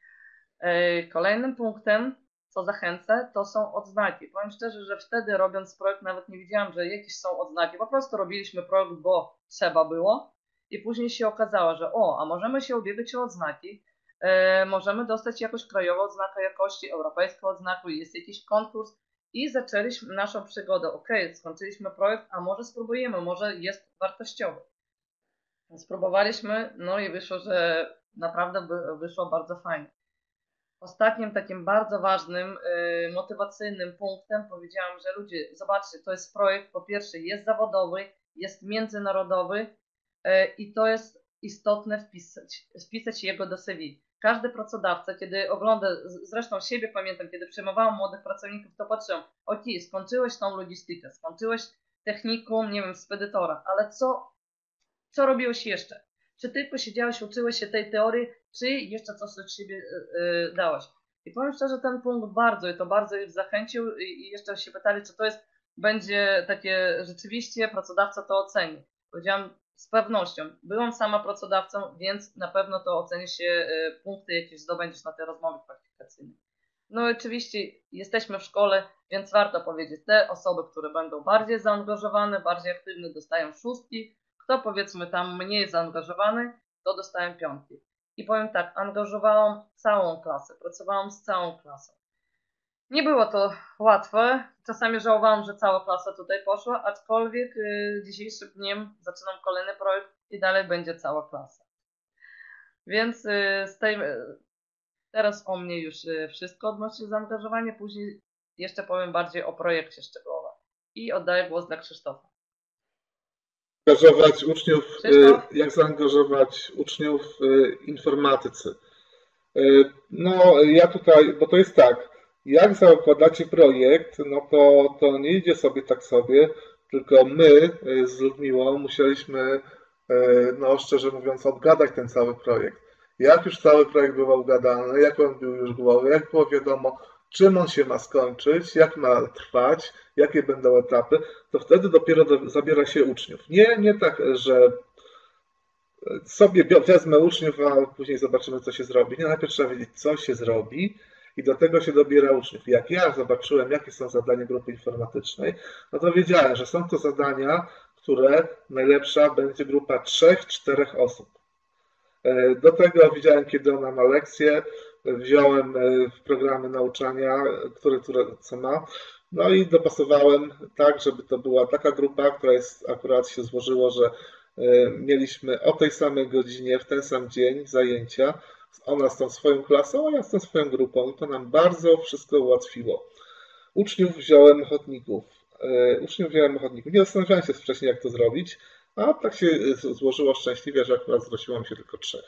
Kolejnym punktem, co zachęcę, to są odznaki. Powiem szczerze, że wtedy robiąc projekt nawet nie wiedziałam, że jakieś są odznaki. Po prostu robiliśmy projekt, bo trzeba było i później się okazało, że a możemy się ubiegać o odznaki, możemy dostać jakąś krajową odznakę jakości, europejską odznakę, jest jakiś konkurs i zaczęliśmy naszą przygodę. Skończyliśmy projekt, a może spróbujemy, może jest wartościowy. Spróbowaliśmy, no i wyszło, że naprawdę wyszło bardzo fajnie. Ostatnim takim bardzo ważnym, motywacyjnym punktem powiedziałam, że ludzie, zobaczcie, to jest projekt, po pierwsze jest zawodowy, jest międzynarodowy i to jest istotne wpisać jego do CV. Każdy pracodawca, kiedy ogląda, zresztą siebie pamiętam, kiedy przyjmowałam młodych pracowników, to patrzyłam, skończyłeś tą logistykę, skończyłeś technikum, nie wiem, spedytora, ale co robiłeś jeszcze? Czy tylko siedziałeś, uczyłeś się tej teorii, czy jeszcze coś od siebie dałeś? I powiem szczerze, ten punkt bardzo ich zachęcił i jeszcze się pytali, czy to będzie takie rzeczywiście pracodawca to oceni. Powiedziałam z pewnością, byłam sama pracodawcą, więc na pewno to oceni się punkty, jakie zdobędziesz na tej rozmowie kwalifikacyjnej. No oczywiście jesteśmy w szkole, więc warto powiedzieć, te osoby, które będą bardziej zaangażowane, bardziej aktywne, dostają 6. Kto powiedzmy tam mniej zaangażowany, to dostałem 5. I powiem tak, angażowałam całą klasę, pracowałam z całą klasą. Nie było to łatwe, czasami żałowałam, że cała klasa tutaj poszła, aczkolwiek dzisiejszym dniem zaczynam kolejny projekt i dalej będzie cała klasa. Więc teraz o mnie już wszystko odnośnie zaangażowania, później jeszcze powiem bardziej o projekcie szczegółowo. I oddaję głos dla Krzysztofa. Zaangażować uczniów, jak zaangażować uczniów w informatyce. No ja tutaj, bo to jest tak, jak zakładacie projekt, no to nie idzie sobie tak sobie, tylko my z Ludmiłą musieliśmy, no szczerze mówiąc, obgadać ten cały projekt. Jak już cały projekt był obgadany, jak on był już w głowie, jak było wiadomo, czym on się ma skończyć, jak ma trwać, jakie będą etapy, to wtedy dopiero zabiera się uczniów. Nie tak, że sobie wezmę uczniów, a później zobaczymy, co się zrobi. Nie, najpierw trzeba wiedzieć, co się zrobi i do tego się dobiera uczniów. Jak ja zobaczyłem, jakie są zadania grupy informatycznej, no to wiedziałem, że są to zadania, które najlepsza będzie grupa 3-4 osób. Do tego widziałem, kiedy ona ma lekcje, wziąłem w programy nauczania, które co ma, no i dopasowałem tak, żeby to była taka grupa, która akurat się złożyło, że mieliśmy o tej samej godzinie, w ten sam dzień zajęcia, ona z tą swoją klasą, a ja z tą swoją grupą i to nam bardzo wszystko ułatwiło. Uczniów wziąłem ochotników. Nie zastanawiałem się wcześniej, jak to zrobić, a tak się złożyło szczęśliwie, że akurat zgłosiło mi się tylko 3.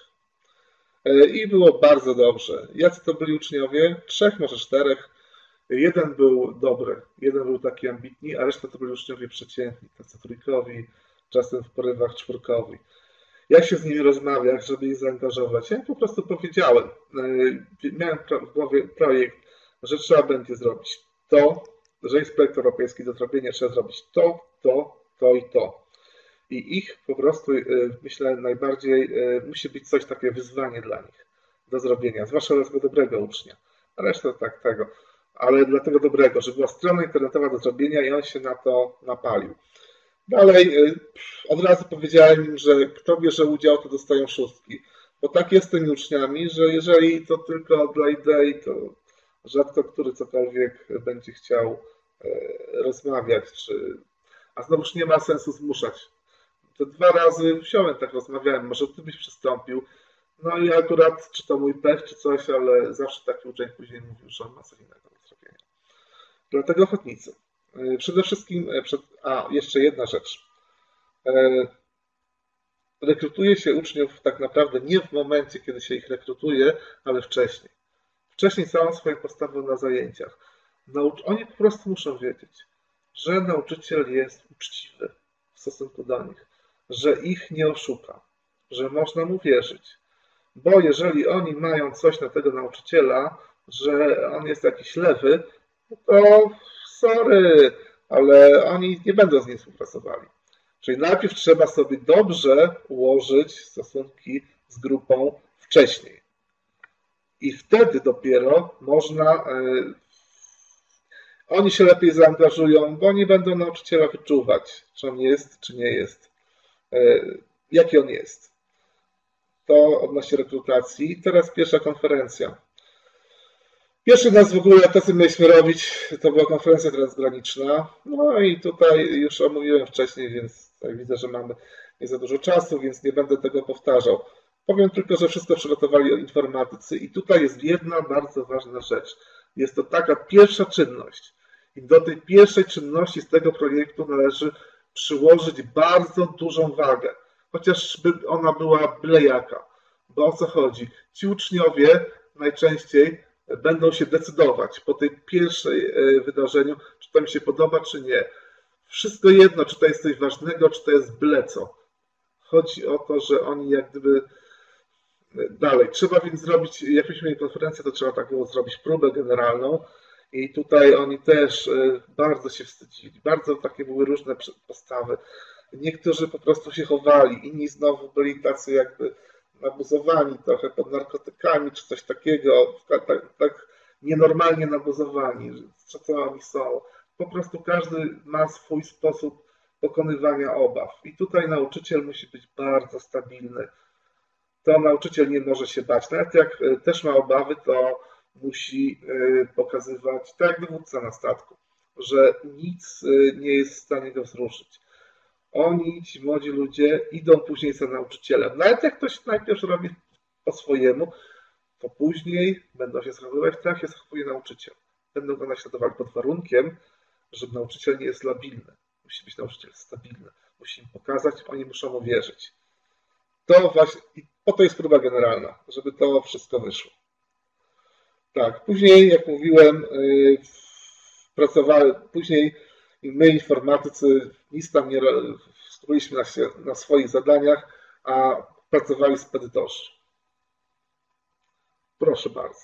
I było bardzo dobrze. Jacy to byli uczniowie? 3, może 4. Jeden był dobry, jeden był taki ambitny, a reszta to byli uczniowie przeciętni, tacy trójkowi, czasem w porywach 4. Jak się z nimi rozmawiać, żeby ich zaangażować? Ja po prostu powiedziałem. Miałem w głowie projekt, że trzeba będzie zrobić to, że jest projekt europejski do zrobienia, trzeba zrobić to i to. I ich po prostu, myślę, najbardziej musi być coś takie wyzwanie dla nich do zrobienia, zwłaszcza dla tego dobrego ucznia. A reszta tak tego, ale dla tego dobrego, żeby była strona internetowa do zrobienia i on się na to napalił. Dalej od razu powiedziałem im, że kto bierze udział, to dostają 6. Bo tak jest z tymi uczniami, że jeżeli to tylko dla idei, to rzadko który cokolwiek będzie chciał rozmawiać. A znowuż nie ma sensu zmuszać. Te 2 razy wziąłem, tak rozmawiałem, może ty byś przystąpił. No i akurat, czy to mój pech, czy coś, ale zawsze taki uczeń później mówił, że on ma coś innego do zrobienia. Dlatego ochotnicy. Przede wszystkim, jeszcze jedna rzecz. Rekrutuje się uczniów tak naprawdę nie w momencie, kiedy się ich rekrutuje, ale wcześniej. Wcześniej całą swoją postawę na zajęciach. Oni po prostu muszą wiedzieć, że nauczyciel jest uczciwy w stosunku do nich, że ich nie oszuka, że można mu wierzyć. Bo jeżeli oni mają coś na tego nauczyciela, że on jest jakiś lewy, to sorry, ale oni nie będą z nim współpracowali. Czyli najpierw trzeba sobie dobrze ułożyć stosunki z grupą wcześniej. I wtedy dopiero można, oni się lepiej zaangażują, bo oni będą nauczyciela wyczuwać, czy on jest, czy nie jest, jaki on jest. To odnośnie rekrutacji. Teraz pierwsza konferencja. Pierwszy nas w ogóle, to co mieliśmy robić, to była konferencja transgraniczna. No i tutaj już omówiłem wcześniej, więc tak widzę, że mamy nie za dużo czasu, więc nie będę tego powtarzał. Powiem tylko, że wszystko przygotowali informatycy i tutaj jest jedna bardzo ważna rzecz. Jest to taka pierwsza czynność. I do tej pierwszej czynności z tego projektu należy przyłożyć bardzo dużą wagę. Chociażby ona była byle jaka. Bo o co chodzi? Ci uczniowie najczęściej będą się decydować po tej pierwszej wydarzeniu, czy to mi się podoba, czy nie. Wszystko jedno, czy to jest coś ważnego, czy to jest byle co. Chodzi o to, że oni jak gdyby dalej. Trzeba więc zrobić, jak myśmy mieli konferencję, to trzeba tak było zrobić próbę generalną i tutaj oni też bardzo się wstydzili. Bardzo takie były różne postawy. Niektórzy po prostu się chowali, inni znowu byli tacy jakby nabuzowani trochę pod narkotykami czy coś takiego, tak nienormalnie nabuzowani, co oni są. Po prostu każdy ma swój sposób pokonywania obaw. I tutaj nauczyciel musi być bardzo stabilny. To nauczyciel nie może się bać. Nawet jak też ma obawy, to musi pokazywać, tak jak dowódca na statku, że nic nie jest w stanie go wzruszyć. Oni, ci młodzi ludzie, idą później za nauczycielem. Nawet jak ktoś najpierw robi po swojemu, to później będą się zachowywać tak, jak się zachowuje nauczyciel. Będą go naśladowali pod warunkiem, że nauczyciel nie jest labilny. Musi być nauczyciel stabilny. Musi im pokazać, oni muszą mu wierzyć. To właśnie, i po to jest próba generalna, żeby to wszystko wyszło. Tak, później, jak mówiłem, później my, informatycy, nic tam nie skupiliśmy się na swoich zadaniach, a pracowali spedytorzy. Proszę bardzo.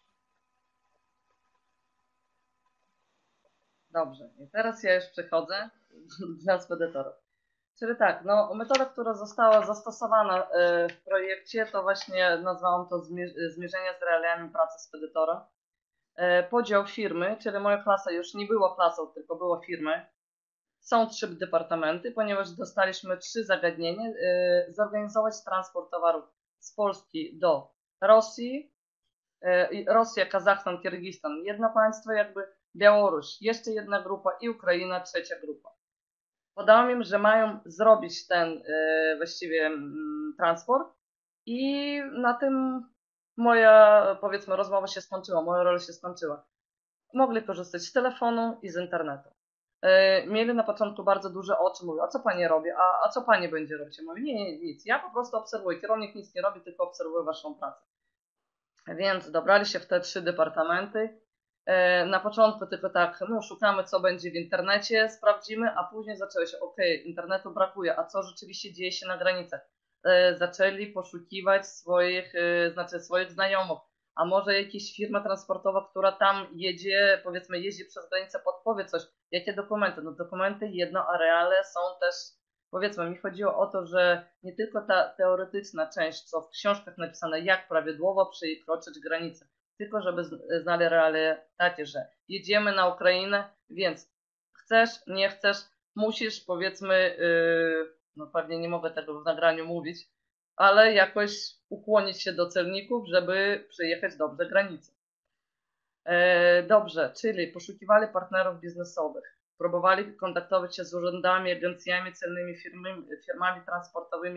Dobrze, i teraz ja już przechodzę dla spedytorów. Czyli tak, no metoda, która została zastosowana w projekcie, to właśnie nazwałam to zmierzenie z realiami pracy spedytora. Podział firmy, czyli moja klasa już nie była klasą, tylko była firmy. Są 3 departamenty, ponieważ dostaliśmy 3 zagadnienia. Zorganizować transport towarów z Polski do Rosji, Rosja, Kazachstan, Kirgistan, jedno państwo jakby, Białoruś, jeszcze jedna grupa i Ukraina, trzecia grupa. Podałam im, że mają zrobić ten właściwie transport i na tym moja, powiedzmy, rozmowa się skończyła, moja rola się skończyła. Mogli korzystać z telefonu i z internetu. Mieli na początku bardzo duże oczy, mówią, a co pani robi, a co pani będzie robić? Ja mówię, nie, nic, ja po prostu obserwuję, kierownik nic nie robi, tylko obserwuję waszą pracę. Więc dobrali się w te 3 departamenty. Na początku tylko tak, no szukamy co będzie w internecie, sprawdzimy, a później zaczęło się, internetu brakuje, a co rzeczywiście dzieje się na granicach? Zaczęli poszukiwać swoich znajomych, a może jakaś firma transportowa, która tam jedzie, powiedzmy jeździ przez granicę, podpowie coś, jakie dokumenty? No dokumenty jedno, a reale są też, powiedzmy, mi chodziło o to, że nie tylko ta teoretyczna część, co w książkach napisane, jak prawidłowo przekroczyć granicę, tylko żeby znali realia takie, że jedziemy na Ukrainę, więc chcesz, nie chcesz, musisz, powiedzmy, no pewnie nie mogę tego w nagraniu mówić, ale jakoś ukłonić się do celników, żeby przejechać dobrze granicę. Dobrze, czyli poszukiwali partnerów biznesowych, próbowali kontaktować się z urzędami, agencjami celnymi, firmami transportowymi,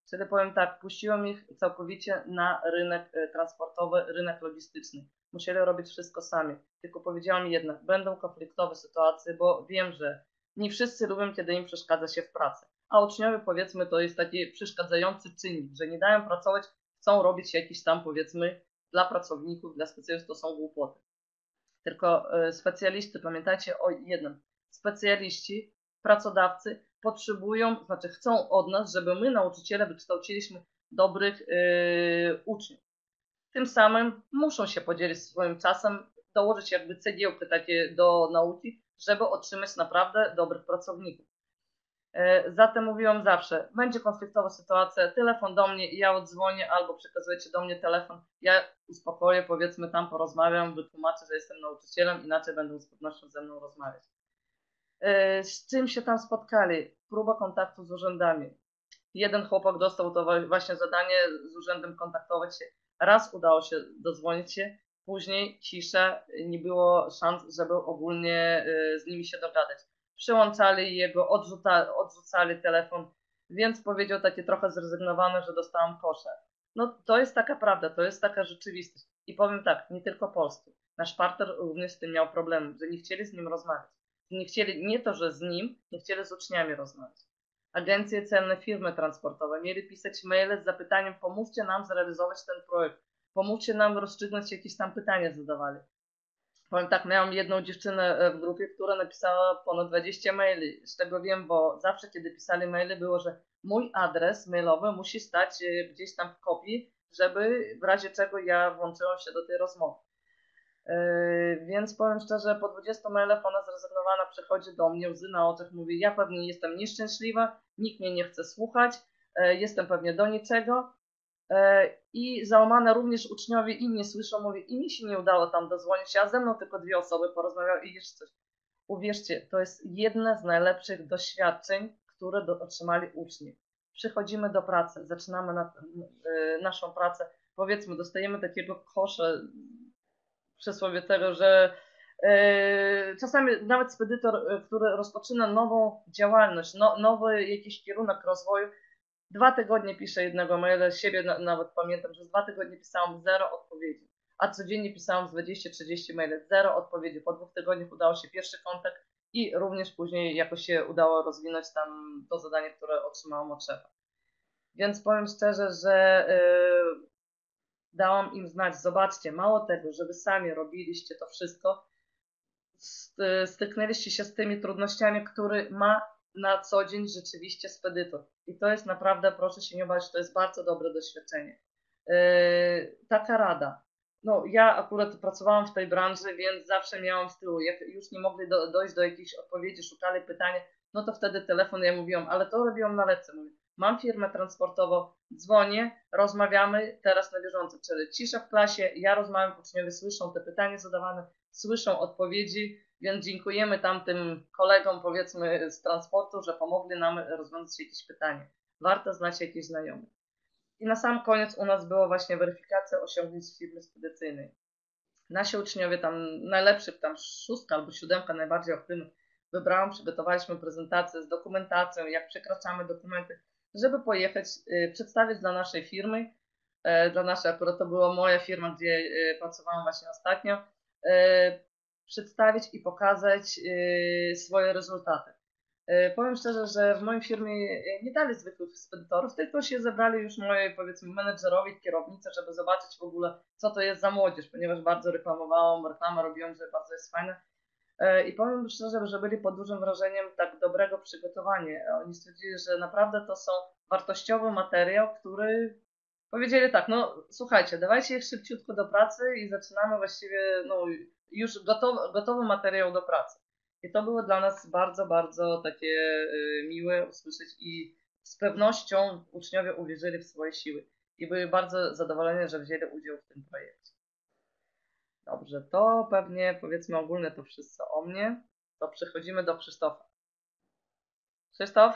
Czyli powiem tak, puściłem ich całkowicie na rynek transportowy, rynek logistyczny. Musieli robić wszystko sami. Tylko powiedziałam jednak, będą konfliktowe sytuacje, bo wiem, że nie wszyscy lubią, kiedy im przeszkadza się w pracy. A uczniowie, powiedzmy, to jest taki przeszkadzający czynnik, że nie dają pracować, chcą robić jakieś tam, powiedzmy, dla pracowników, dla specjalistów to są głupoty. Tylko specjaliści, pamiętajcie o jednym. Specjaliści, pracodawcy potrzebują, znaczy chcą od nas, żeby my, nauczyciele, wykształciliśmy dobrych uczniów. Tym samym muszą się podzielić swoim czasem, dołożyć jakby cegiełki takie do nauki, żeby otrzymać naprawdę dobrych pracowników. Zatem mówiłam zawsze, będzie konfliktowa sytuacja, telefon do mnie, ja odzwonię albo przekazujecie do mnie telefon, ja uspokoję, powiedzmy tam porozmawiam, wytłumaczę, że jestem nauczycielem, inaczej będą z pewnością ze mną rozmawiać. Z czym się tam spotkali? Próba kontaktu z urzędami. Jeden chłopak dostał to właśnie zadanie z urzędem kontaktować się. Raz udało się dodzwonić się, później cisza, nie było szans, żeby ogólnie z nimi się dogadać. Przyłączali jego, odrzucali telefon, więc powiedział takie trochę zrezygnowane, że dostałam koszę. No to jest taka prawda, to jest taka rzeczywistość. I powiem tak, nie tylko polski. Nasz partner również z tym miał problem, że nie chcieli z nim rozmawiać. Nie chcieli, nie to, że z nim, nie chcieli z uczniami rozmawiać. Agencje celne, firmy transportowe mieli pisać maile z zapytaniem, pomóżcie nam zrealizować ten projekt, pomóżcie nam rozstrzygnąć jakieś tam pytania zadawali. Powiem tak, miałam jedną dziewczynę w grupie, która napisała ponad 20 maili. Z tego wiem, bo zawsze kiedy pisali maile było, że mój adres mailowy musi stać gdzieś tam w kopii, żeby w razie czego ja włączyłam się do tej rozmowy. Więc powiem szczerze, po 20 mailach ona zrezygnowana przychodzi do mnie, łzy na oczach, mówi, ja pewnie jestem nieszczęśliwa, nikt mnie nie chce słuchać, jestem pewnie do niczego. I załamane również uczniowie inni słyszą, mówi, i mi się nie udało tam dodzwonić, a ze mną tylko 2 osoby porozmawiały i jeszcze coś. Uwierzcie, to jest jedne z najlepszych doświadczeń, które otrzymali uczniowie. Przychodzimy do pracy, zaczynamy naszą pracę, powiedzmy, dostajemy takiego kosza przysłowiowego, że czasami nawet spedytor, który rozpoczyna nową działalność, nowy jakiś kierunek rozwoju, 2 tygodnie piszę jednego maila, siebie nawet pamiętam, że z 2 tygodnie pisałam 0 odpowiedzi, a codziennie pisałam z 20-30 maili, 0 odpowiedzi. Po 2 tygodniach udało się pierwszy kontakt i również później jakoś się udało rozwinąć tam to zadanie, które otrzymałam od szefa. Więc powiem szczerze, że dałam im znać, zobaczcie, mało tego, że wy sami robiliście to wszystko, styknęliście się z tymi trudnościami, które ma na co dzień rzeczywiście spedytor. I to jest naprawdę, proszę się nie obawiać, to jest bardzo dobre doświadczenie. Taka rada. No, ja akurat pracowałam w tej branży, więc zawsze miałam z tyłu, jak już nie mogli dojść do jakiejś odpowiedzi, szukali pytania, no to wtedy telefon, ja mówiłam, ale to robiłam na lekcji. Mówię, mam firmę transportową, dzwonię, rozmawiamy teraz na bieżąco, czyli cisza w klasie, ja rozmawiam, uczniowie słyszą te pytania zadawane, słyszą odpowiedzi, więc dziękujemy tamtym kolegom, powiedzmy, z transportu, że pomogli nam rozwiązać jakieś pytanie. Warto znać jakieś znajomych. I na sam koniec u nas była właśnie weryfikacja osiągnięć firmy spedycyjnej. Nasi uczniowie tam, najlepszych tam 6 albo 7 najbardziej aktywnych wybrałam, przygotowaliśmy prezentację z dokumentacją, jak przekraczamy dokumenty, żeby pojechać, przedstawić dla naszej firmy, dla naszej, akurat to była moja firma, gdzie pracowałam właśnie ostatnio, przedstawić i pokazać swoje rezultaty. Powiem szczerze, że w mojej firmie nie dali zwykłych spedytorów, tylko się zebrali już moi, powiedzmy, menedżerowie, kierownicy, żeby zobaczyć w ogóle, co to jest za młodzież, ponieważ bardzo reklamowałam, reklamę robiłam, że bardzo jest fajne. I powiem szczerze, że byli pod dużym wrażeniem tak dobrego przygotowania. Oni stwierdzili, że naprawdę to są wartościowy materiał, który powiedzieli tak, no słuchajcie, dawajcie ich szybciutko do pracy i zaczynamy właściwie no, już gotowy materiał do pracy. I to było dla nas bardzo, bardzo takie miłe usłyszeć i z pewnością uczniowie uwierzyli w swoje siły i byli bardzo zadowoleni, że wzięli udział w tym projekcie. Dobrze, to pewnie powiedzmy ogólnie to wszystko o mnie. To przechodzimy do Krzysztofa. Krzysztof?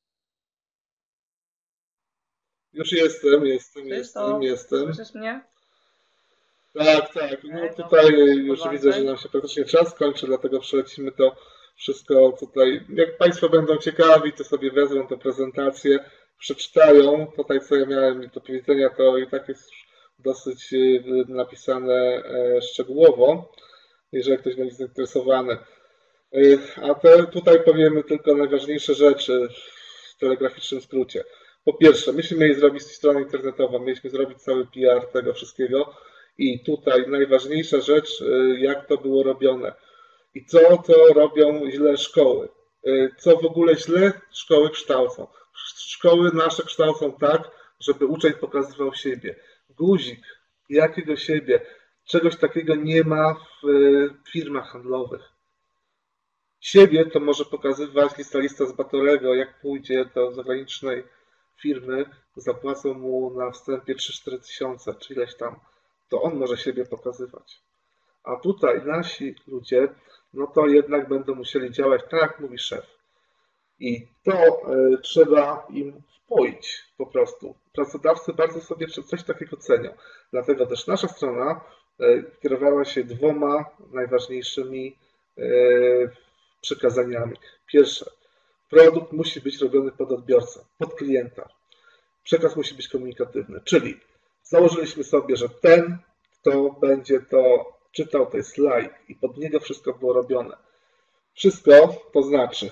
Już jestem. Słyszysz mnie? Tak. No tutaj już widzę, że nam się praktycznie czas kończy, dlatego przelecimy to wszystko tutaj. Jak Państwo będą ciekawi, to sobie wezmą tę prezentację, przeczytają tutaj, co ja miałem do powiedzenia, to i tak jest dosyć napisane szczegółowo, jeżeli ktoś będzie zainteresowany. A tutaj powiemy tylko najważniejsze rzeczy w telegraficznym skrócie. Po pierwsze, myśmy mieli zrobić stronę internetową, mieliśmy zrobić cały PR tego wszystkiego i tutaj najważniejsza rzecz, jak to było robione i co to robią źle szkoły. Co w ogóle źle szkoły kształcą. Szkoły nasze kształcą tak, żeby uczeń pokazywał siebie. Guzik, jakiego siebie. Czegoś takiego nie ma w firmach handlowych. Siebie to może pokazywać lista z Batorego, jak pójdzie do zagranicznej firmy, zapłacą mu na wstępie 3-4 tysiące, czy ileś tam, to on może siebie pokazywać. A tutaj nasi ludzie, no to jednak będą musieli działać tak, jak mówi szef. I to trzeba im wpoić po prostu. Pracodawcy bardzo sobie coś takiego cenią. Dlatego też nasza strona kierowała się 2 najważniejszymi przekazaniami. Pierwsze, produkt musi być robiony pod odbiorcę, pod klienta. Przekaz musi być komunikatywny, czyli założyliśmy sobie, że ten, kto będzie to czytał, to jest laik i pod niego wszystko było robione. Wszystko to znaczy,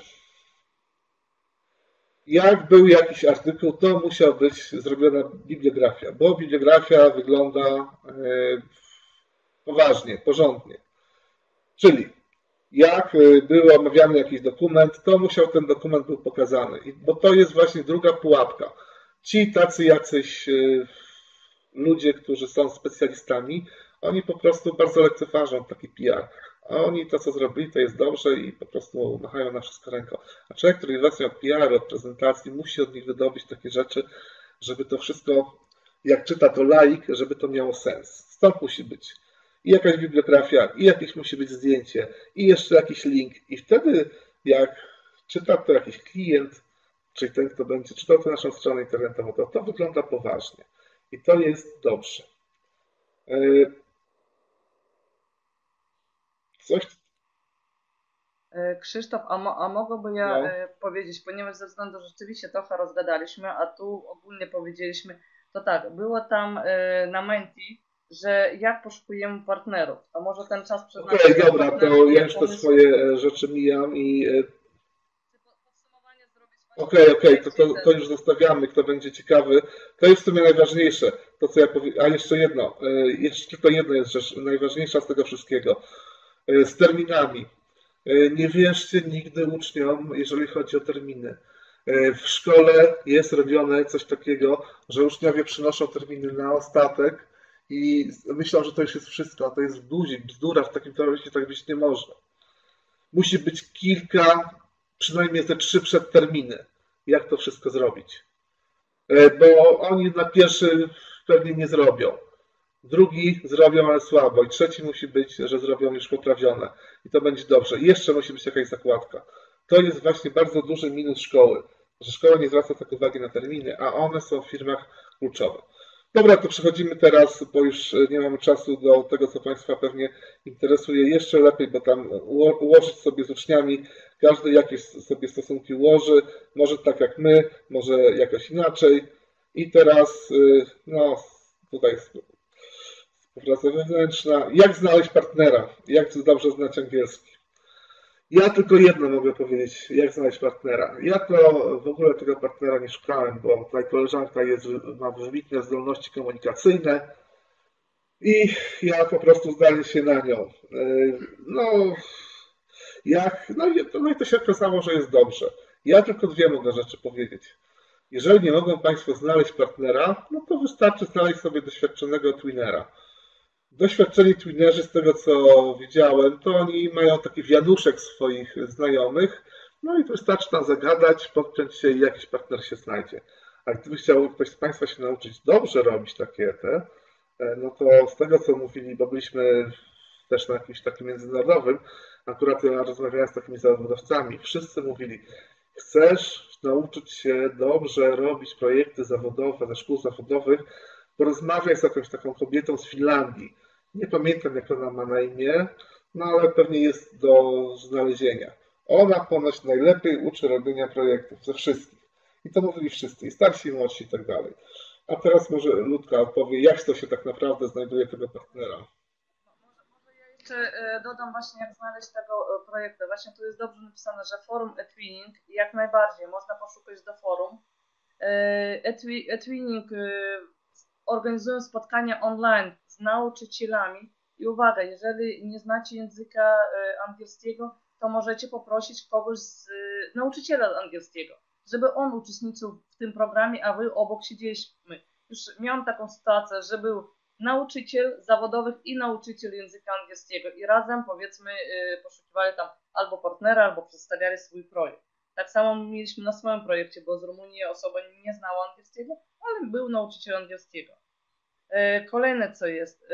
jak był jakiś artykuł, to musiała być zrobiona bibliografia, bo bibliografia wygląda poważnie, porządnie. Czyli jak był omawiany jakiś dokument, to musiał ten dokument był pokazany, bo to jest właśnie druga pułapka. Ci tacy jacyś ludzie, którzy są specjalistami, oni po prostu bardzo lekceważą taki PR. A oni to, co zrobili, to jest dobrze i po prostu machają na wszystko ręką. A człowiek, który inwestuje od PR, od prezentacji, musi od nich wydobyć takie rzeczy, żeby to wszystko, jak czyta to laik, żeby to miało sens. Stąd musi być i jakaś bibliografia, i jakieś musi być zdjęcie, i jeszcze jakiś link. I wtedy, jak czyta to jakiś klient, czyli ten, kto będzie czytał tę naszą stronę internetową, to wygląda poważnie. I to jest dobrze. Coś? Krzysztof, a mogłoby ja powiedzieć, ponieważ ze względu, że rzeczywiście trochę rozgadaliśmy, a tu ogólnie powiedzieliśmy, to tak, było tam na Menti, że jak poszukujemy partnerów, to może ten czas przeznaczyć. Okej, dobra, to ja już te swoje rzeczy mijam i Okej, to już zostawiamy, kto będzie ciekawy. To jest w sumie najważniejsze, to co ja powiem. A jeszcze jedno, jeszcze tylko jedna jest rzecz najważniejsza z tego wszystkiego. Z terminami. Nie wierzcie nigdy uczniom, jeżeli chodzi o terminy. W szkole jest robione coś takiego, że uczniowie przynoszą terminy na ostatek i myślą, że to już jest wszystko, a to jest guzik, bzdura, w takim teoretycznie tak być nie może. Musi być kilka, przynajmniej te 3 przedterminy, jak to wszystko zrobić. Bo oni na pierwszy pewnie nie zrobią. Drugi zrobią, ale słabo. I trzeci musi być, że zrobią już poprawione. I to będzie dobrze. I jeszcze musi być jakaś zakładka. To jest właśnie bardzo duży minus szkoły, że szkoła nie zwraca tak uwagi na terminy, a one są w firmach kluczowe. Dobra, to przechodzimy teraz, bo już nie mamy czasu do tego, co Państwa pewnie interesuje jeszcze lepiej, bo tam ułożyć sobie z uczniami, każdy jakieś sobie stosunki ułoży, może tak jak my, może jakoś inaczej. I teraz, no tutaj współpraca wewnętrzna. Jak znaleźć partnera? Jak dobrze znać angielski? Ja tylko jedno mogę powiedzieć, jak znaleźć partnera. Ja to w ogóle tego partnera nie szukałem, bo tutaj koleżanka ma wybitne zdolności komunikacyjne i ja po prostu zdalnie się na nią. No i to się okazało, że jest dobrze. Ja tylko 2 mogę rzeczy powiedzieć. Jeżeli nie mogą Państwo znaleźć partnera, no to wystarczy znaleźć sobie doświadczonego twinera. Doświadczeni twinerzy, z tego co widziałem, to oni mają taki wianuszek swoich znajomych, no i wystarczy tam zagadać, podpiąć się i jakiś partner się znajdzie. A gdyby chciał ktoś z Państwa się nauczyć dobrze robić takie no to z tego co mówili, bo byliśmy też na jakimś takim międzynarodowym, akurat ja rozmawiałem z takimi zawodowcami, wszyscy mówili, chcesz nauczyć się dobrze robić projekty zawodowe ze szkół zawodowych, porozmawiaj z jakąś taką kobietą z Finlandii. Nie pamiętam, jak ona ma na imię, no ale pewnie jest do znalezienia. Ona ponoć najlepiej uczy robienia projektów ze wszystkich. I to mówili wszyscy, i starsi, i młodsi, i tak dalej. A teraz może Ludka opowie, jak to się tak naprawdę znajduje tego partnera. Może ja jeszcze dodam właśnie, jak znaleźć tego projektu. Właśnie tu jest dobrze napisane, że forum eTwinning jak najbardziej można poszukać do forum. eTwinning organizują spotkania online z nauczycielami i uwaga, jeżeli nie znacie języka angielskiego, to możecie poprosić kogoś z nauczyciela angielskiego, żeby on uczestniczył w tym programie, a wy obok siedzieliśmy. Już miałam taką sytuację, że był nauczyciel zawodowych i nauczyciel języka angielskiego i razem, powiedzmy, poszukiwali tam albo partnera, albo przedstawiali swój projekt. Tak samo mieliśmy na swoim projekcie, bo z Rumunii osoba nie znała angielskiego, ale był nauczyciel angielskiego. Kolejne co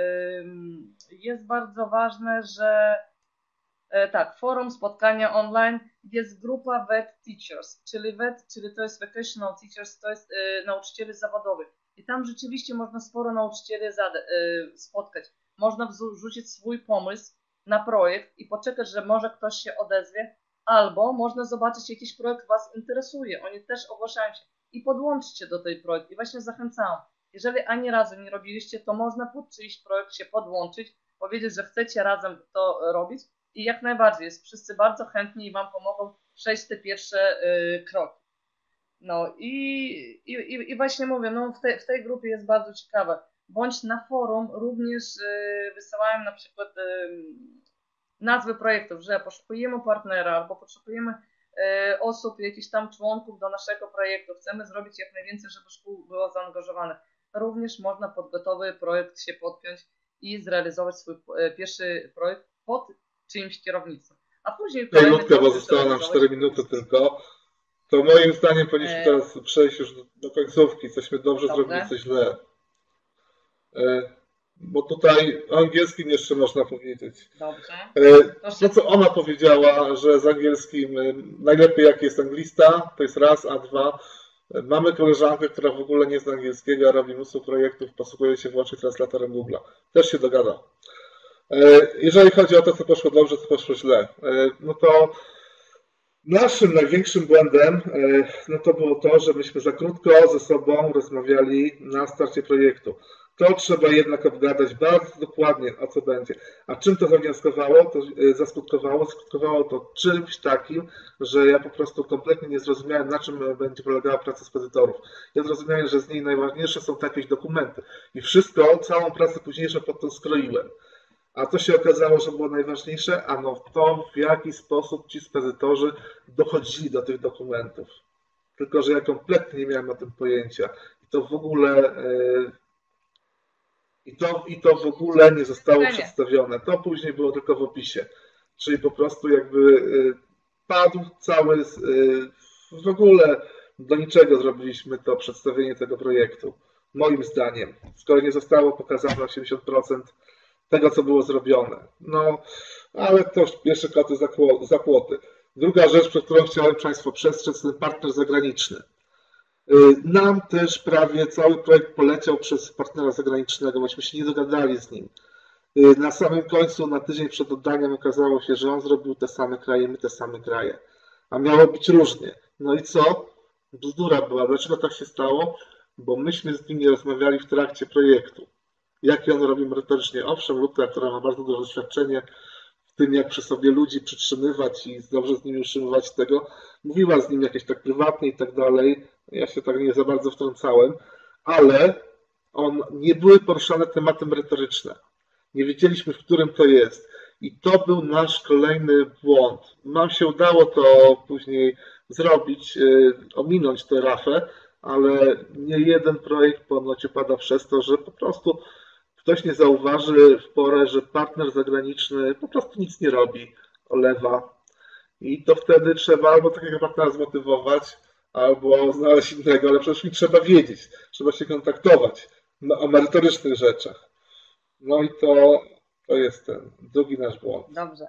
jest bardzo ważne, że tak, forum, spotkania online, jest grupa VET Teachers, czyli VET, czyli to jest Vocational Teachers, to jest nauczyciele zawodowych. I tam rzeczywiście można sporo nauczycieli spotkać. Można wrzucić swój pomysł na projekt i poczekać, że może ktoś się odezwie, albo można zobaczyć, jakiś projekt Was interesuje. Oni też ogłaszają się i podłączcie do tej projektu. I właśnie zachęcam. Jeżeli ani razu nie robiliście, to można pod czyjś projekt się podłączyć, powiedzieć, że chcecie razem to robić i jak najbardziej jest wszyscy bardzo chętni i Wam pomogą przejść te pierwsze kroki. No i właśnie mówię, no w tej grupie jest bardzo ciekawe. Bądź na forum również wysyłałem na przykład nazwy projektów, że poszukujemy partnera albo poszukujemy osób, jakichś tam członków do naszego projektu. Chcemy zrobić jak najwięcej, żeby szkół było zaangażowane. Również można pod gotowy projekt się podpiąć i zrealizować swój pierwszy projekt pod czyimś kierownictwem. A później Ludka, bo zostało nam 4 minuty tylko. To moim zdaniem powinniśmy teraz przejść już do końcówki. Cośmy dobrze zrobili, coś źle. Bo tutaj o angielskim jeszcze można powiedzieć. Dobrze. To, co ona powiedziała, że z angielskim najlepiej jak jest anglista, to jest raz, a dwa. Mamy koleżankę, która w ogóle nie zna angielskiego, a robi mnóstwo projektów, posługuje się wyłącznie translatorem Google'a. Też się dogada. Jeżeli chodzi o to, co poszło dobrze, co poszło źle, no to naszym największym błędem no to było to, że myśmy za krótko ze sobą rozmawiali na starcie projektu. To trzeba jednak obgadać bardzo dokładnie, o co będzie. A czym to zawnioskowało? Skutkowało to czymś takim, że ja po prostu kompletnie nie zrozumiałem, na czym będzie polegała praca spedytorów. Ja zrozumiałem, że z niej najważniejsze są jakieś dokumenty. I wszystko, całą pracę późniejszą pod to skroiłem. A co się okazało, że było najważniejsze? Ano to, w jaki sposób ci spedytorzy dochodzili do tych dokumentów. Tylko że ja kompletnie nie miałem o tym pojęcia. I to w ogóle... I to w ogóle nie zostało przedstawione. To później było tylko w opisie. Czyli po prostu jakby padł cały, w ogóle do niczego zrobiliśmy to przedstawienie tego projektu. Moim zdaniem. Skoro nie zostało pokazane 80% tego, co było zrobione. No, ale to już pierwsze koty za płoty. Druga rzecz, przed którą chciałem Państwa przestrzec, ten partner zagraniczny. Nam też prawie cały projekt poleciał przez partnera zagranicznego, bośmy się nie dogadali z nim. Na samym końcu, na tydzień przed oddaniem okazało się, że on zrobił te same kraje, my te same kraje. A miało być różnie. No i co? Bzdura była. Dlaczego tak się stało? Bo myśmy z nim nie rozmawiali w trakcie projektu. Jaki on robi merytorycznie? Owszem, Ludka, która ma bardzo duże doświadczenie w tym, jak przy sobie ludzi przytrzymywać i dobrze z nimi utrzymywać tego, mówiła z nim jakieś tak prywatnie i tak dalej. Ja się tak nie za bardzo wtrącałem, ale nie były poruszane tematy merytoryczne. Nie wiedzieliśmy, w którym to jest. I to był nasz kolejny błąd. Nam się udało to później zrobić, ominąć tę rafę, ale nie jeden projekt ponoć upada przez to, że po prostu ktoś nie zauważy w porę, że partner zagraniczny po prostu nic nie robi, olewa. I to wtedy trzeba albo takiego partnera zmotywować, albo znaleźć innego, ale przede wszystkim trzeba wiedzieć, trzeba się kontaktować o merytorycznych rzeczach. No i to jest ten drugi nasz błąd. Dobrze.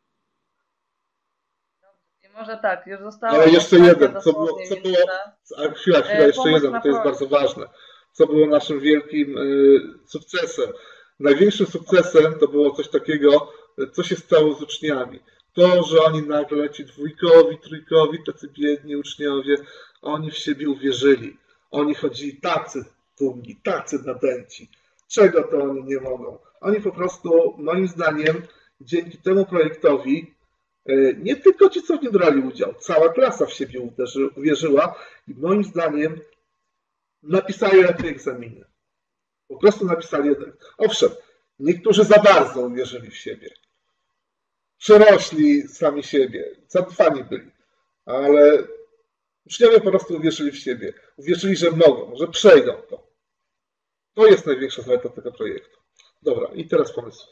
I może tak, już zostało... Ale jeszcze jeden, chwila, jeszcze jeden, to jest bardzo ważne. Co było naszym wielkim sukcesem? Największym sukcesem to było coś takiego, co się stało z uczniami. To, że oni nagle ci dwójkowi, trójkowi, tacy biedni uczniowie, Oni w siebie uwierzyli. Oni chodzili tacy dumni, tacy nadęci. Czego to oni nie mogą? Oni po prostu, moim zdaniem, dzięki temu projektowi, nie tylko ci, co w nim brali udział, cała klasa w siebie uwierzyła i moim zdaniem napisali lepiej egzaminy. Po prostu napisali jeden. Owszem, niektórzy za bardzo uwierzyli w siebie. Przerośli sami siebie, zadbani byli, ale uczniowie po prostu uwierzyli w siebie. Uwierzyli, że mogą, że przejdą to. To jest największa zaleta tego projektu. Dobra, i teraz pomysł.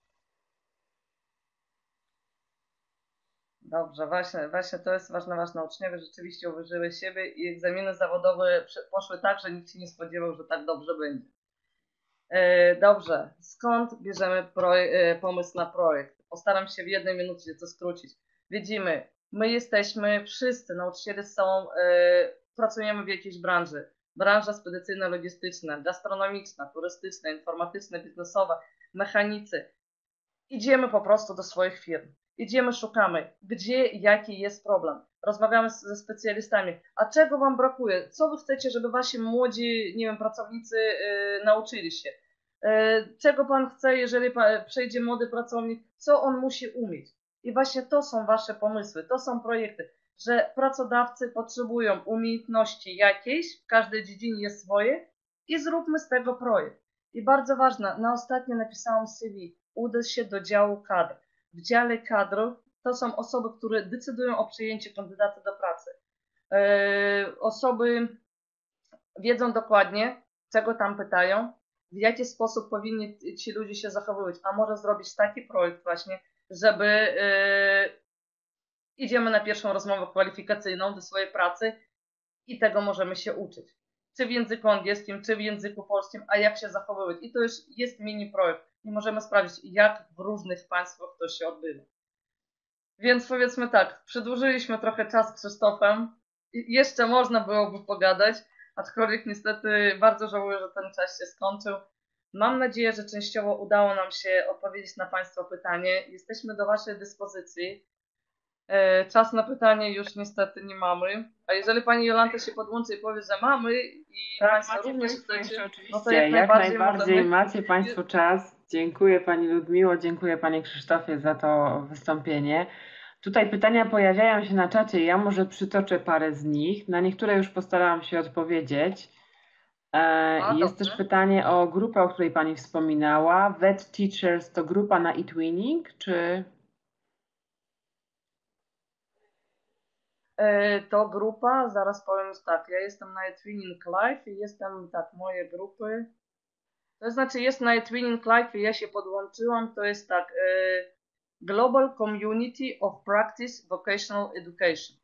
Dobrze, właśnie to jest ważne. Uczniowie rzeczywiście uwierzyli w siebie i egzaminy zawodowe poszły tak, że nikt się nie spodziewał, że tak dobrze będzie. Dobrze, skąd bierzemy pomysł na projekt? Postaram się w 1 minucie to skrócić. Widzimy, my jesteśmy, wszyscy nauczyciele są, pracujemy w jakiejś branży. Branża spedycyjno-logistyczna, gastronomiczna, turystyczna, informatyczna, biznesowa, mechanicy. Idziemy po prostu do swoich firm. Idziemy, szukamy, gdzie, jaki jest problem. Rozmawiamy ze specjalistami. A czego wam brakuje? Co wy chcecie, żeby wasi młodzi, nie wiem, pracownicy nauczyli się? Czego pan chce, jeżeli przejdzie młody pracownik? Co on musi umieć? I właśnie to są wasze pomysły, to są projekty, że pracodawcy potrzebują umiejętności jakiejś, w każdej dziedzinie jest swoje i zróbmy z tego projekt. I bardzo ważne, na ostatnie napisałam CV, udać się do działu kadr. W dziale kadr to są osoby, które decydują o przyjęciu kandydata do pracy. Osoby wiedzą dokładnie, czego tam pytają, w jaki sposób powinni ci ludzie się zachowywać, a może zrobić taki projekt właśnie, żeby idziemy na pierwszą rozmowę kwalifikacyjną do swojej pracy i tego możemy się uczyć. Czy w języku angielskim, czy w języku polskim, a jak się zachowywać. I to już jest mini projekt i możemy sprawdzić, jak w różnych państwach to się odbywa. Więc powiedzmy tak, przedłużyliśmy trochę czas z Krzysztofem. Jeszcze można byłoby pogadać, aczkolwiek niestety bardzo żałuję, że ten czas się skończył. Mam nadzieję, że częściowo udało nam się odpowiedzieć na Państwa pytanie. Jesteśmy do Waszej dyspozycji. Czas na pytanie już niestety nie mamy. A jeżeli Pani Jolanta się podłączy i powie, że mamy i Tak, Państwo macie również Państwo chcecie, oczywiście, no to jak najbardziej możemy... macie Państwo czas. Dziękuję Pani Ludmiło, dziękuję Panie Krzysztofie za to wystąpienie. Tutaj pytania pojawiają się na czacie, ja może przytoczę parę z nich. Na niektóre już postarałam się odpowiedzieć. Jest dobrze. też pytanie o grupę, o której Pani wspominała. VET Teachers to grupa na eTwinning, czy... To grupa, zaraz powiem już tak, ja jestem na eTwinning Live i jestem, tak, moje grupy. To znaczy jest na eTwinning Live i ja się podłączyłam, to jest tak, Global Community of Practice Vocational Education.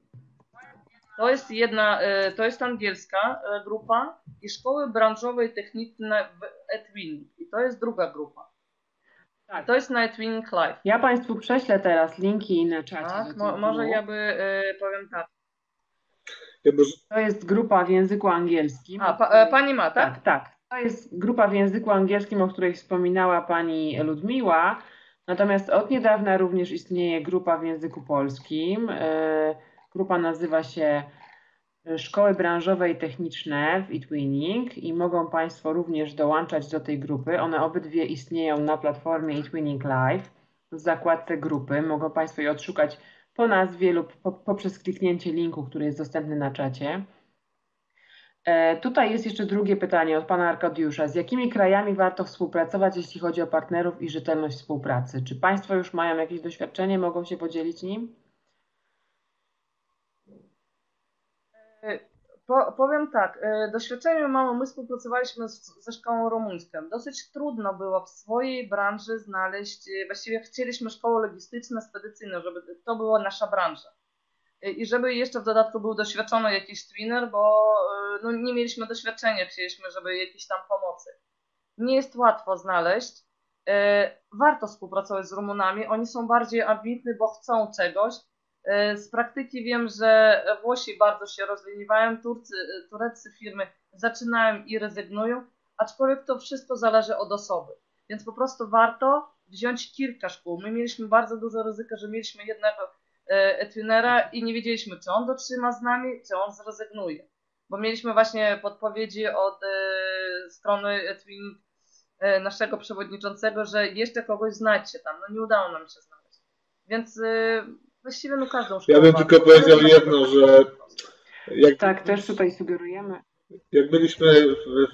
To jest angielska grupa i szkoły branżowe i techniczne w eTwinning. I to jest druga grupa. Tak. To jest na eTwinning Live. Ja Państwu prześlę teraz linki na czacie. Tak, do tych może grup. ja by powiem tak. To jest grupa w języku angielskim. Pani ma, tak? Tak. To jest grupa w języku angielskim, o której wspominała Pani Ludmiła. Natomiast od niedawna również istnieje grupa w języku polskim. Grupa nazywa się Szkoły Branżowe i Techniczne w eTwinning i mogą Państwo również dołączać do tej grupy. One obydwie istnieją na platformie eTwinning Live. W zakładce grupy mogą Państwo je odszukać po nazwie lub poprzez kliknięcie linku, który jest dostępny na czacie. Tutaj jest jeszcze drugie pytanie od Pana Arkadiusza. Z jakimi krajami warto współpracować, jeśli chodzi o partnerów i rzetelność współpracy? Czy Państwo już mają jakieś doświadczenie, mogą się podzielić nim? Powiem tak, doświadczenie mamy, my współpracowaliśmy ze szkołą rumuńską. Dosyć trudno było w swojej branży znaleźć, właściwie chcieliśmy szkołę logistyczną, spedycyjną, żeby to była nasza branża. I żeby jeszcze w dodatku był doświadczony jakiś trainer, bo no, nie mieliśmy doświadczenia, chcieliśmy, żeby jakiejś tam pomocy. Nie jest łatwo znaleźć. Warto współpracować z Rumunami, oni są bardziej ambitni, bo chcą czegoś. Z praktyki wiem, że Włosi bardzo się rozleniwiają, tureccy firmy zaczynają i rezygnują, aczkolwiek to wszystko zależy od osoby. Więc po prostu warto wziąć kilka szkół. My mieliśmy bardzo duże ryzyko, że mieliśmy jednego Etwinera i nie wiedzieliśmy, czy on dotrzyma z nami, czy on zrezygnuje. Bo mieliśmy właśnie podpowiedzi od strony Etwin, naszego przewodniczącego, że jeszcze kogoś znajdźcie tam. No nie udało nam się znaleźć. Więc właściwie no każdą szkołę. Ja bym tylko powiedział jedno, że Tak, też tutaj sugerujemy. jak byliśmy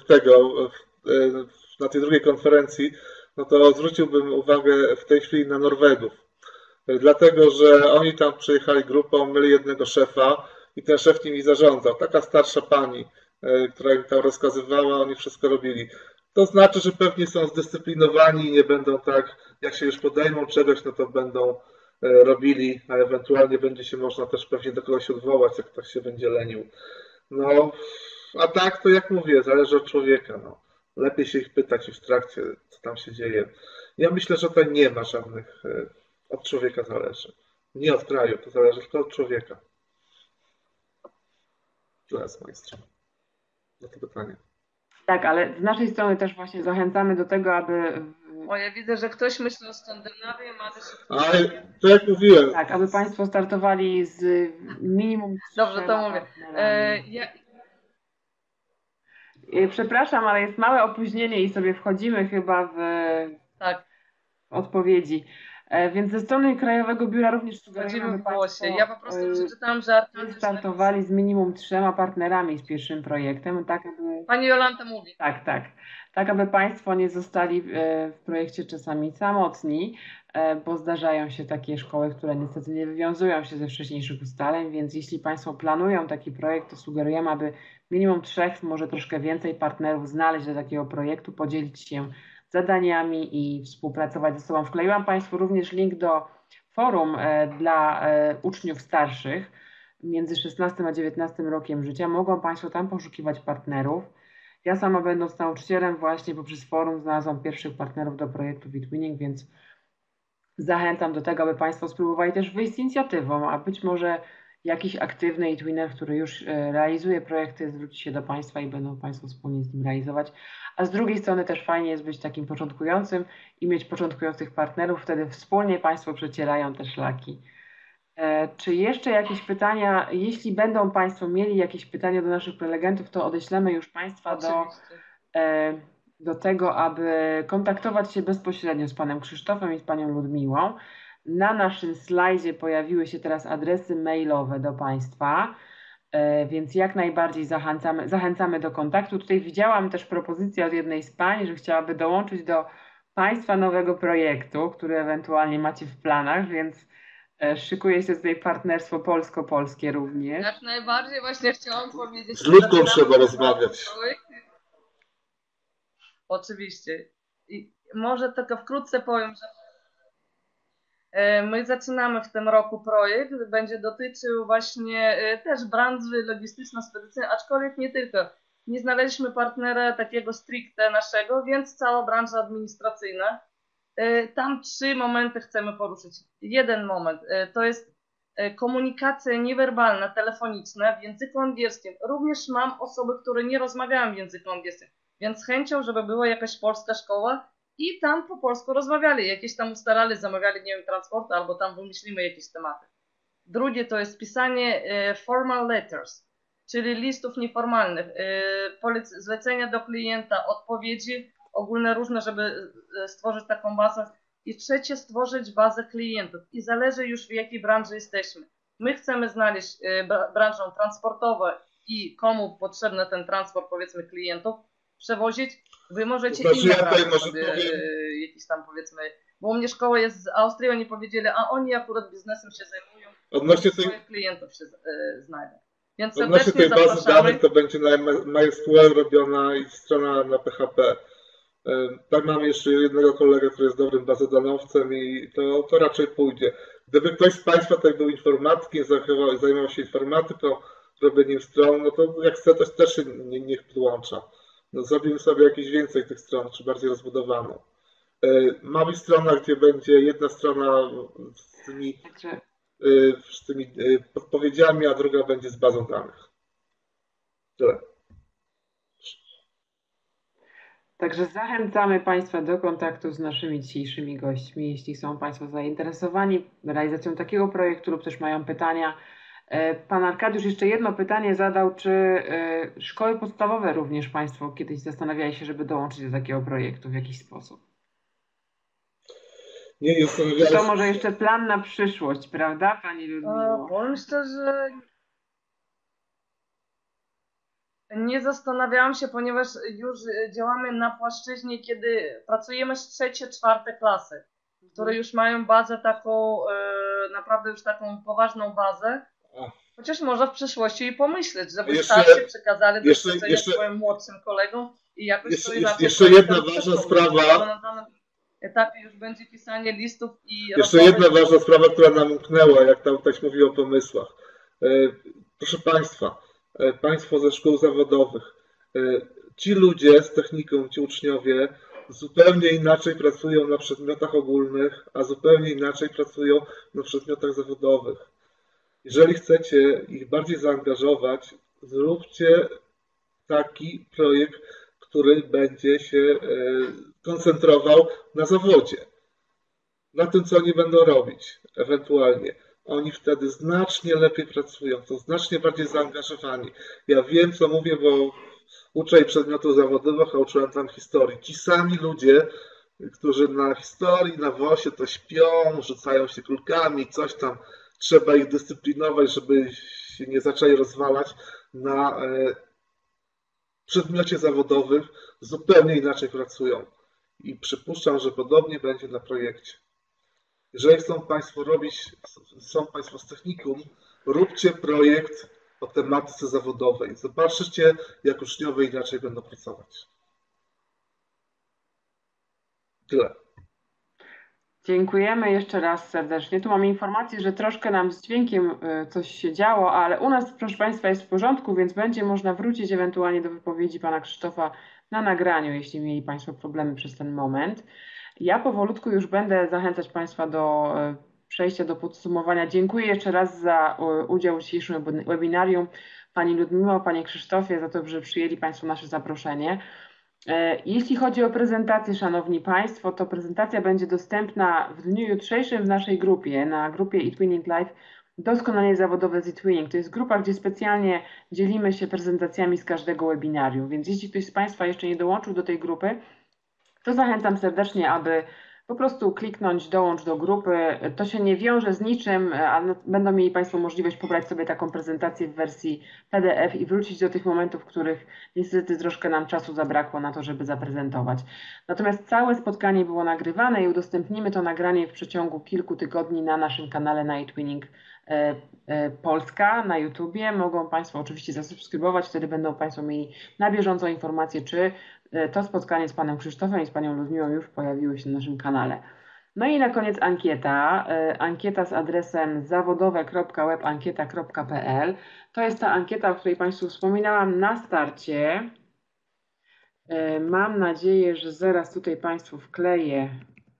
na tej drugiej konferencji, no to zwróciłbym uwagę w tej chwili na Norwegów. Dlatego, że oni tam przyjechali grupą, mieli jednego szefa i ten szef nimi zarządzał. Taka starsza pani, która im tam rozkazywała, oni wszystko robili. To znaczy, że pewnie są zdyscyplinowani i nie będą tak, jak się już podejmą czegoś, no to będą robili, a ewentualnie będzie się można też pewnie do kogoś odwołać, jak ktoś się będzie lenił. No, a tak to jak mówię, zależy od człowieka. No. Lepiej się ich pytać już w trakcie, co tam się dzieje. Ja myślę, że tutaj nie ma żadnych, od człowieka zależy. Nie od kraju, to zależy tylko od człowieka. To jest z mojej strony. Na to pytanie. Tak, ale z naszej strony też właśnie zachęcamy do tego, aby... O, ja widzę, że ktoś myśli o Skandynawii, ale to jak mówiłem. Tak, aby Państwo startowali z minimum... Dobrze, to mówię. Przepraszam, ale jest małe opóźnienie i sobie wchodzimy chyba w odpowiedzi. Więc ze strony Krajowego Biura również sugerujemy, aby Państwo ja po prostu przeczytałam, że startowali z minimum 3 partnerami z pierwszym projektem, tak aby... Pani Jolanta mówi. Tak, aby Państwo nie zostali w projekcie czasami samotni, bo zdarzają się takie szkoły, które niestety nie wywiązują się ze wcześniejszych ustaleń, więc jeśli Państwo planują taki projekt, to sugerujemy, aby minimum 3, może troszkę więcej partnerów znaleźć do takiego projektu, podzielić się zadaniami i współpracować ze sobą. Wkleiłam Państwu również link do forum dla uczniów starszych między 16 a 19 rokiem życia. Mogą Państwo tam poszukiwać partnerów. Ja sama, będąc nauczycielem, właśnie poprzez forum znalazłam pierwszych partnerów do projektu Bitwinning, więc zachęcam do tego, aby Państwo spróbowali też wyjść z inicjatywą, a być może jakiś aktywny e-twinner, który już realizuje projekty, zwróci się do Państwa i będą Państwo wspólnie z nim realizować. A z drugiej strony też fajnie jest być takim początkującym i mieć początkujących partnerów, wtedy wspólnie Państwo przecierają te szlaki. Czy jeszcze jakieś pytania? Jeśli będą Państwo mieli jakieś pytania do naszych prelegentów, to odeślemy już Państwa do tego, aby kontaktować się bezpośrednio z Panem Krzysztofem i z Panią Ludmiłą. Na naszym slajdzie pojawiły się teraz adresy mailowe do Państwa, więc jak najbardziej zachęcamy do kontaktu. Tutaj widziałam też propozycję od jednej z Pań, że chciałaby dołączyć do Państwa nowego projektu, który ewentualnie macie w planach, więc szykuje się tutaj partnerstwo polsko-polskie również. Jak najbardziej właśnie chciałam powiedzieć. Z Ludką trzeba rozmawiać. Oczywiście. I może tylko wkrótce powiem, że my zaczynamy w tym roku projekt, będzie dotyczył właśnie też branży logistyczno-spedycyjnej, aczkolwiek nie tylko. Nie znaleźliśmy partnera takiego stricte naszego, więc cała branża administracyjna. Tam 3 momenty chcemy poruszyć. Jeden moment to jest komunikacja niewerbalna, telefoniczna w języku angielskim. Również mam osoby, które nie rozmawiają w języku angielskim, więc chęcią, żeby była jakaś polska szkoła i tam po polsku rozmawiali, jakieś tam ustalali, zamawiali, nie wiem, transport, albo tam wymyślimy jakieś tematy. Drugie to jest pisanie formal letters, czyli listów nieformalnych, zlecenia do klienta, odpowiedzi ogólne różne, żeby stworzyć taką bazę. I trzecie, stworzyć bazę klientów. I zależy już, w jakiej branży jesteśmy. My chcemy znaleźć branżę transportową i komu potrzebny ten transport, powiedzmy, klientów, przewozić. Wy możecie inne branże sobie jakiś tam, powiedzmy, bo u mnie szkoła jest z Austrii, oni powiedzieli, a oni akurat biznesem się zajmują, odnośnie swoich klientów się znajdą. Więc odnośnie tej bazy danych to będzie na MySQL robiona i strona na PHP. Tak, mam jeszcze jednego kolegę, który jest dobrym bazodanowcem i to raczej pójdzie. Gdyby ktoś z Państwa tutaj był informatykiem, zajmował się informatyką, robieniem stron, no to jak chce, to też się niech podłącza. No, zrobimy sobie jakieś więcej tych stron, czy bardziej rozbudowaną. Ma być strona, gdzie będzie jedna strona z tymi podpowiedziami, a druga będzie z bazą danych. Tyle. Także zachęcamy Państwa do kontaktu z naszymi dzisiejszymi gośćmi. Jeśli są Państwo zainteresowani realizacją takiego projektu lub też mają pytania. Pan Arkadiusz jeszcze jedno pytanie zadał, czy szkoły podstawowe również Państwo kiedyś zastanawiali się, żeby dołączyć do takiego projektu w jakiś sposób? Nie zastanawiałem To się. może jeszcze plan na przyszłość, prawda, Pani Ludmiło? Powiem szczerze, nie zastanawiałam się, ponieważ już działamy na płaszczyźnie, kiedy pracujemy z 3-4 klasy, które już mają bazę taką, naprawdę już taką poważną bazę. A. Chociaż można w przyszłości i pomyśleć, żeby Jeszcze- starsi przekazali jeszcze- doświadczenie jeszcze- swoim młodszym kolegom i jakoś Jeszcze- to inaczej jeszcze prowadzi jedna tam ważna przyszłość. sprawa. Bo na danym etapie już będzie pisanie listów i Jeszcze rozmowy. jedna ważna sprawa, która nam umknęła, jak tam ktoś mówił o pomysłach. Proszę Państwa, Państwo ze szkół zawodowych, ci ludzie z techniką, ci uczniowie zupełnie inaczej pracują na przedmiotach ogólnych, a zupełnie inaczej pracują na przedmiotach zawodowych. Jeżeli chcecie ich bardziej zaangażować, zróbcie taki projekt, który będzie się koncentrował na zawodzie, na tym, co oni będą robić ewentualnie. Oni wtedy znacznie lepiej pracują, są znacznie bardziej zaangażowani. Ja wiem, co mówię, bo uczę przedmiotów zawodowych, a uczyłem tam historii. Ci sami ludzie, którzy na historii, na WOS-ie to śpią, rzucają się kulkami, coś tam, trzeba ich dyscyplinować, żeby się nie zaczęli rozwalać, na przedmiocie zawodowym zupełnie inaczej pracują. I przypuszczam, że podobnie będzie na projekcie. Jeżeli chcą Państwo robić, są Państwo z technikum, róbcie projekt o tematyce zawodowej. Zobaczycie, jak uczniowie inaczej będą pracować. Tyle. Dziękujemy jeszcze raz serdecznie. Tu mamy informację, że troszkę nam z dźwiękiem coś się działo, ale u nas, proszę Państwa, jest w porządku, więc będzie można wrócić ewentualnie do wypowiedzi Pana Krzysztofa na nagraniu, jeśli mieli Państwo problemy przez ten moment. Ja powolutku już będę zachęcać Państwa do przejścia do podsumowania. Dziękuję jeszcze raz za udział w dzisiejszym webinarium. Pani Ludmiło, Panie Krzysztofie, za to, że przyjęli Państwo nasze zaproszenie. Jeśli chodzi o prezentację, Szanowni Państwo, to prezentacja będzie dostępna w dniu jutrzejszym w naszej grupie, na grupie eTwinning Live Doskonalenie zawodowe z eTwinning. To jest grupa, gdzie specjalnie dzielimy się prezentacjami z każdego webinarium, więc jeśli ktoś z Państwa jeszcze nie dołączył do tej grupy, to zachęcam serdecznie, aby po prostu kliknąć dołącz do grupy. To się nie wiąże z niczym, a będą mieli Państwo możliwość pobrać sobie taką prezentację w wersji PDF i wrócić do tych momentów, w których niestety troszkę nam czasu zabrakło na to, żeby zaprezentować. Natomiast całe spotkanie było nagrywane i udostępnimy to nagranie w przeciągu kilku tygodni na naszym kanale na eTwinning Polska na YouTubie. Mogą Państwo oczywiście zasubskrybować, wtedy będą Państwo mieli na bieżąco informacje, czy to spotkanie z Panem Krzysztofem i z Panią Ludmiłą już pojawiły się na naszym kanale. No i na koniec ankieta. Ankieta z adresem zawodowe.webankieta.pl. To jest ta ankieta, o której Państwu wspominałam na starcie. Mam nadzieję, że zaraz tutaj Państwu wkleję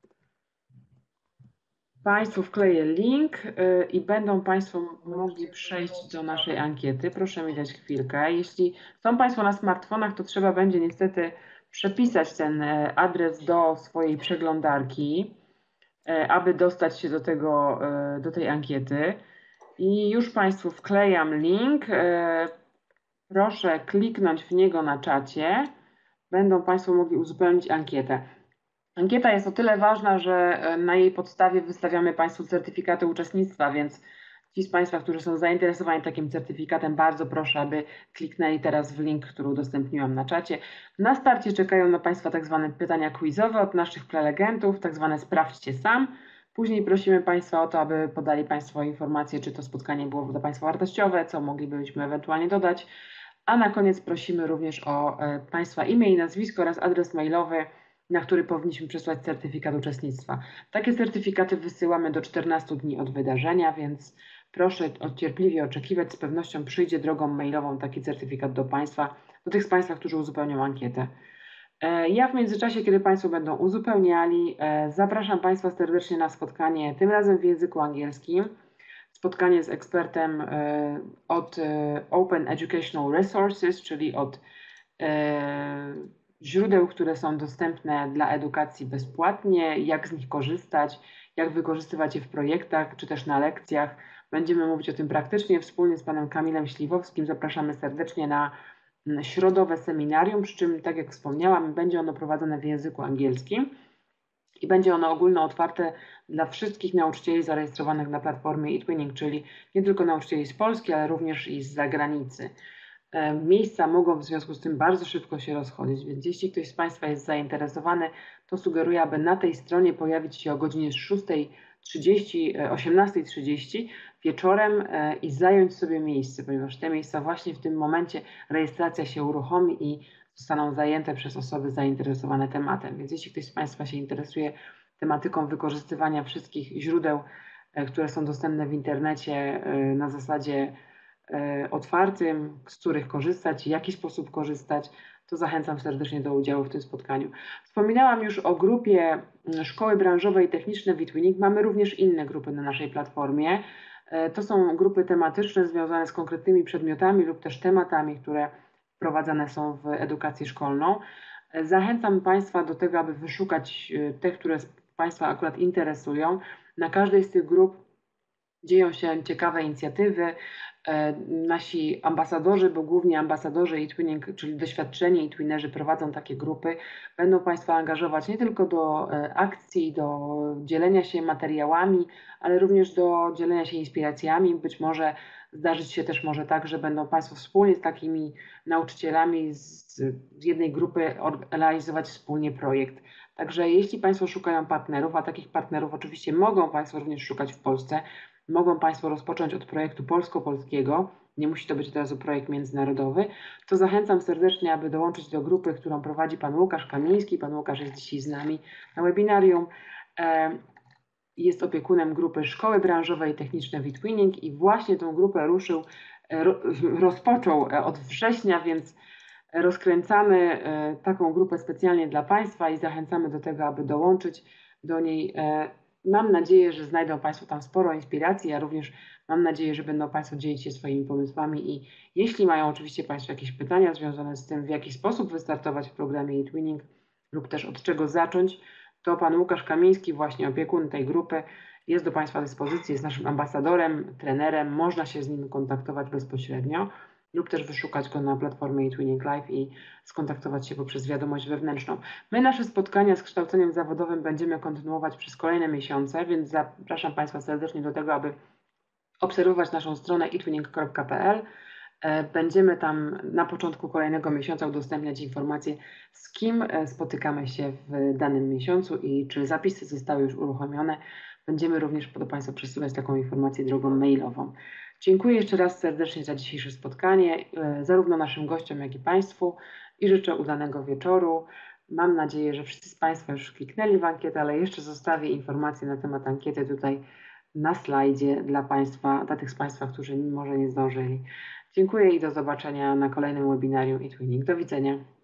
link i będą Państwo mogli przejść do naszej ankiety. Proszę mi dać chwilkę. Jeśli są Państwo na smartfonach, to trzeba będzie niestety przepisać ten adres do swojej przeglądarki, aby dostać się do tej ankiety. I już Państwu wklejam link. Proszę kliknąć w niego na czacie. Będą Państwo mogli uzupełnić ankietę. Ankieta jest o tyle ważna, że na jej podstawie wystawiamy Państwu certyfikaty uczestnictwa, więc ci z Państwa, którzy są zainteresowani takim certyfikatem, bardzo proszę, aby kliknęli teraz w link, który udostępniłam na czacie. Na starcie czekają na Państwa tak zwane pytania quizowe od naszych prelegentów, tak zwane sprawdźcie sam. Później prosimy Państwa o to, aby podali Państwo informację, czy to spotkanie było dla Państwa wartościowe, co moglibyśmy ewentualnie dodać. A na koniec prosimy również o Państwa imię i nazwisko oraz adres mailowy, na który powinniśmy przesłać certyfikat uczestnictwa. Takie certyfikaty wysyłamy do 14 dni od wydarzenia, więc proszę cierpliwie oczekiwać. Z pewnością przyjdzie drogą mailową taki certyfikat do Państwa, do tych z Państwa, którzy uzupełnią ankietę. Ja w międzyczasie, kiedy Państwo będą uzupełniali, zapraszam Państwa serdecznie na spotkanie, tym razem w języku angielskim. Spotkanie z ekspertem od Open Educational Resources, czyli od źródeł, które są dostępne dla edukacji bezpłatnie, jak z nich korzystać, jak wykorzystywać je w projektach czy też na lekcjach. Będziemy mówić o tym praktycznie wspólnie z panem Kamilem Śliwowskim. Zapraszamy serdecznie na środowe seminarium, przy czym, tak jak wspomniałam, będzie ono prowadzone w języku angielskim i będzie ono ogólno otwarte dla wszystkich nauczycieli zarejestrowanych na platformie eTwinning, czyli nie tylko nauczycieli z Polski, ale również i z zagranicy. Miejsca mogą w związku z tym bardzo szybko się rozchodzić, więc jeśli ktoś z Państwa jest zainteresowany, to sugeruję, aby na tej stronie pojawić się o godzinie 6:30, 18:30 wieczorem i zająć sobie miejsce, ponieważ te miejsca właśnie w tym momencie rejestracja się uruchomi i zostaną zajęte przez osoby zainteresowane tematem. Więc jeśli ktoś z Państwa się interesuje tematyką wykorzystywania wszystkich źródeł, które są dostępne w internecie na zasadzie otwartym, z których korzystać i w jaki sposób korzystać, to zachęcam serdecznie do udziału w tym spotkaniu. Wspominałam już o grupie Szkoły Branżowe i Techniczne w eTwinning. Mamy również inne grupy na naszej platformie. To są grupy tematyczne związane z konkretnymi przedmiotami lub też tematami, które wprowadzane są w edukację szkolną. Zachęcam Państwa do tego, aby wyszukać te, które Państwa akurat interesują. Na każdej z tych grup dzieją się ciekawe inicjatywy. Nasi ambasadorzy, bo głównie ambasadorzy eTwinning, czyli doświadczeni eTwinnerzy prowadzą takie grupy, będą Państwa angażować nie tylko do akcji, do dzielenia się materiałami, ale również do dzielenia się inspiracjami. Być może zdarzyć się też może tak, że będą Państwo wspólnie z takimi nauczycielami z jednej grupy realizować wspólnie projekt. Także jeśli Państwo szukają partnerów, a takich partnerów oczywiście mogą Państwo również szukać w Polsce, mogą Państwo rozpocząć od projektu polsko-polskiego, nie musi to być od razu projekt międzynarodowy, to zachęcam serdecznie, aby dołączyć do grupy, którą prowadzi Pan Łukasz Kamiński. Pan Łukasz jest dzisiaj z nami na webinarium. Jest opiekunem grupy Szkoły Branżowe i Techniczne w eTwinning i właśnie tą grupę rozpoczął od września, więc rozkręcamy taką grupę specjalnie dla Państwa i zachęcamy do tego, aby dołączyć do niej. Mam nadzieję, że znajdą Państwo tam sporo inspiracji, ja również mam nadzieję, że będą Państwo dzielić się swoimi pomysłami i jeśli mają oczywiście Państwo jakieś pytania związane z tym, w jaki sposób wystartować w programie eTwinning lub też od czego zacząć, to Pan Łukasz Kamiński, właśnie opiekun tej grupy, jest do Państwa dyspozycji, jest naszym ambasadorem, trenerem, można się z nim kontaktować bezpośrednio lub też wyszukać go na platformie eTwinning Live i skontaktować się poprzez wiadomość wewnętrzną. My nasze spotkania z kształceniem zawodowym będziemy kontynuować przez kolejne miesiące, więc zapraszam Państwa serdecznie do tego, aby obserwować naszą stronę etwinning.pl. Będziemy tam na początku kolejnego miesiąca udostępniać informacje, z kim spotykamy się w danym miesiącu i czy zapisy zostały już uruchomione. Będziemy również do Państwa przesyłać taką informację drogą mailową. Dziękuję jeszcze raz serdecznie za dzisiejsze spotkanie, zarówno naszym gościom, jak i Państwu i życzę udanego wieczoru. Mam nadzieję, że wszyscy z Państwa już kliknęli w ankietę, ale jeszcze zostawię informacje na temat ankiety tutaj na slajdzie dla Państwa, dla tych z Państwa, którzy może nie zdążyli. Dziękuję i do zobaczenia na kolejnym webinarium eTwinning. Do widzenia.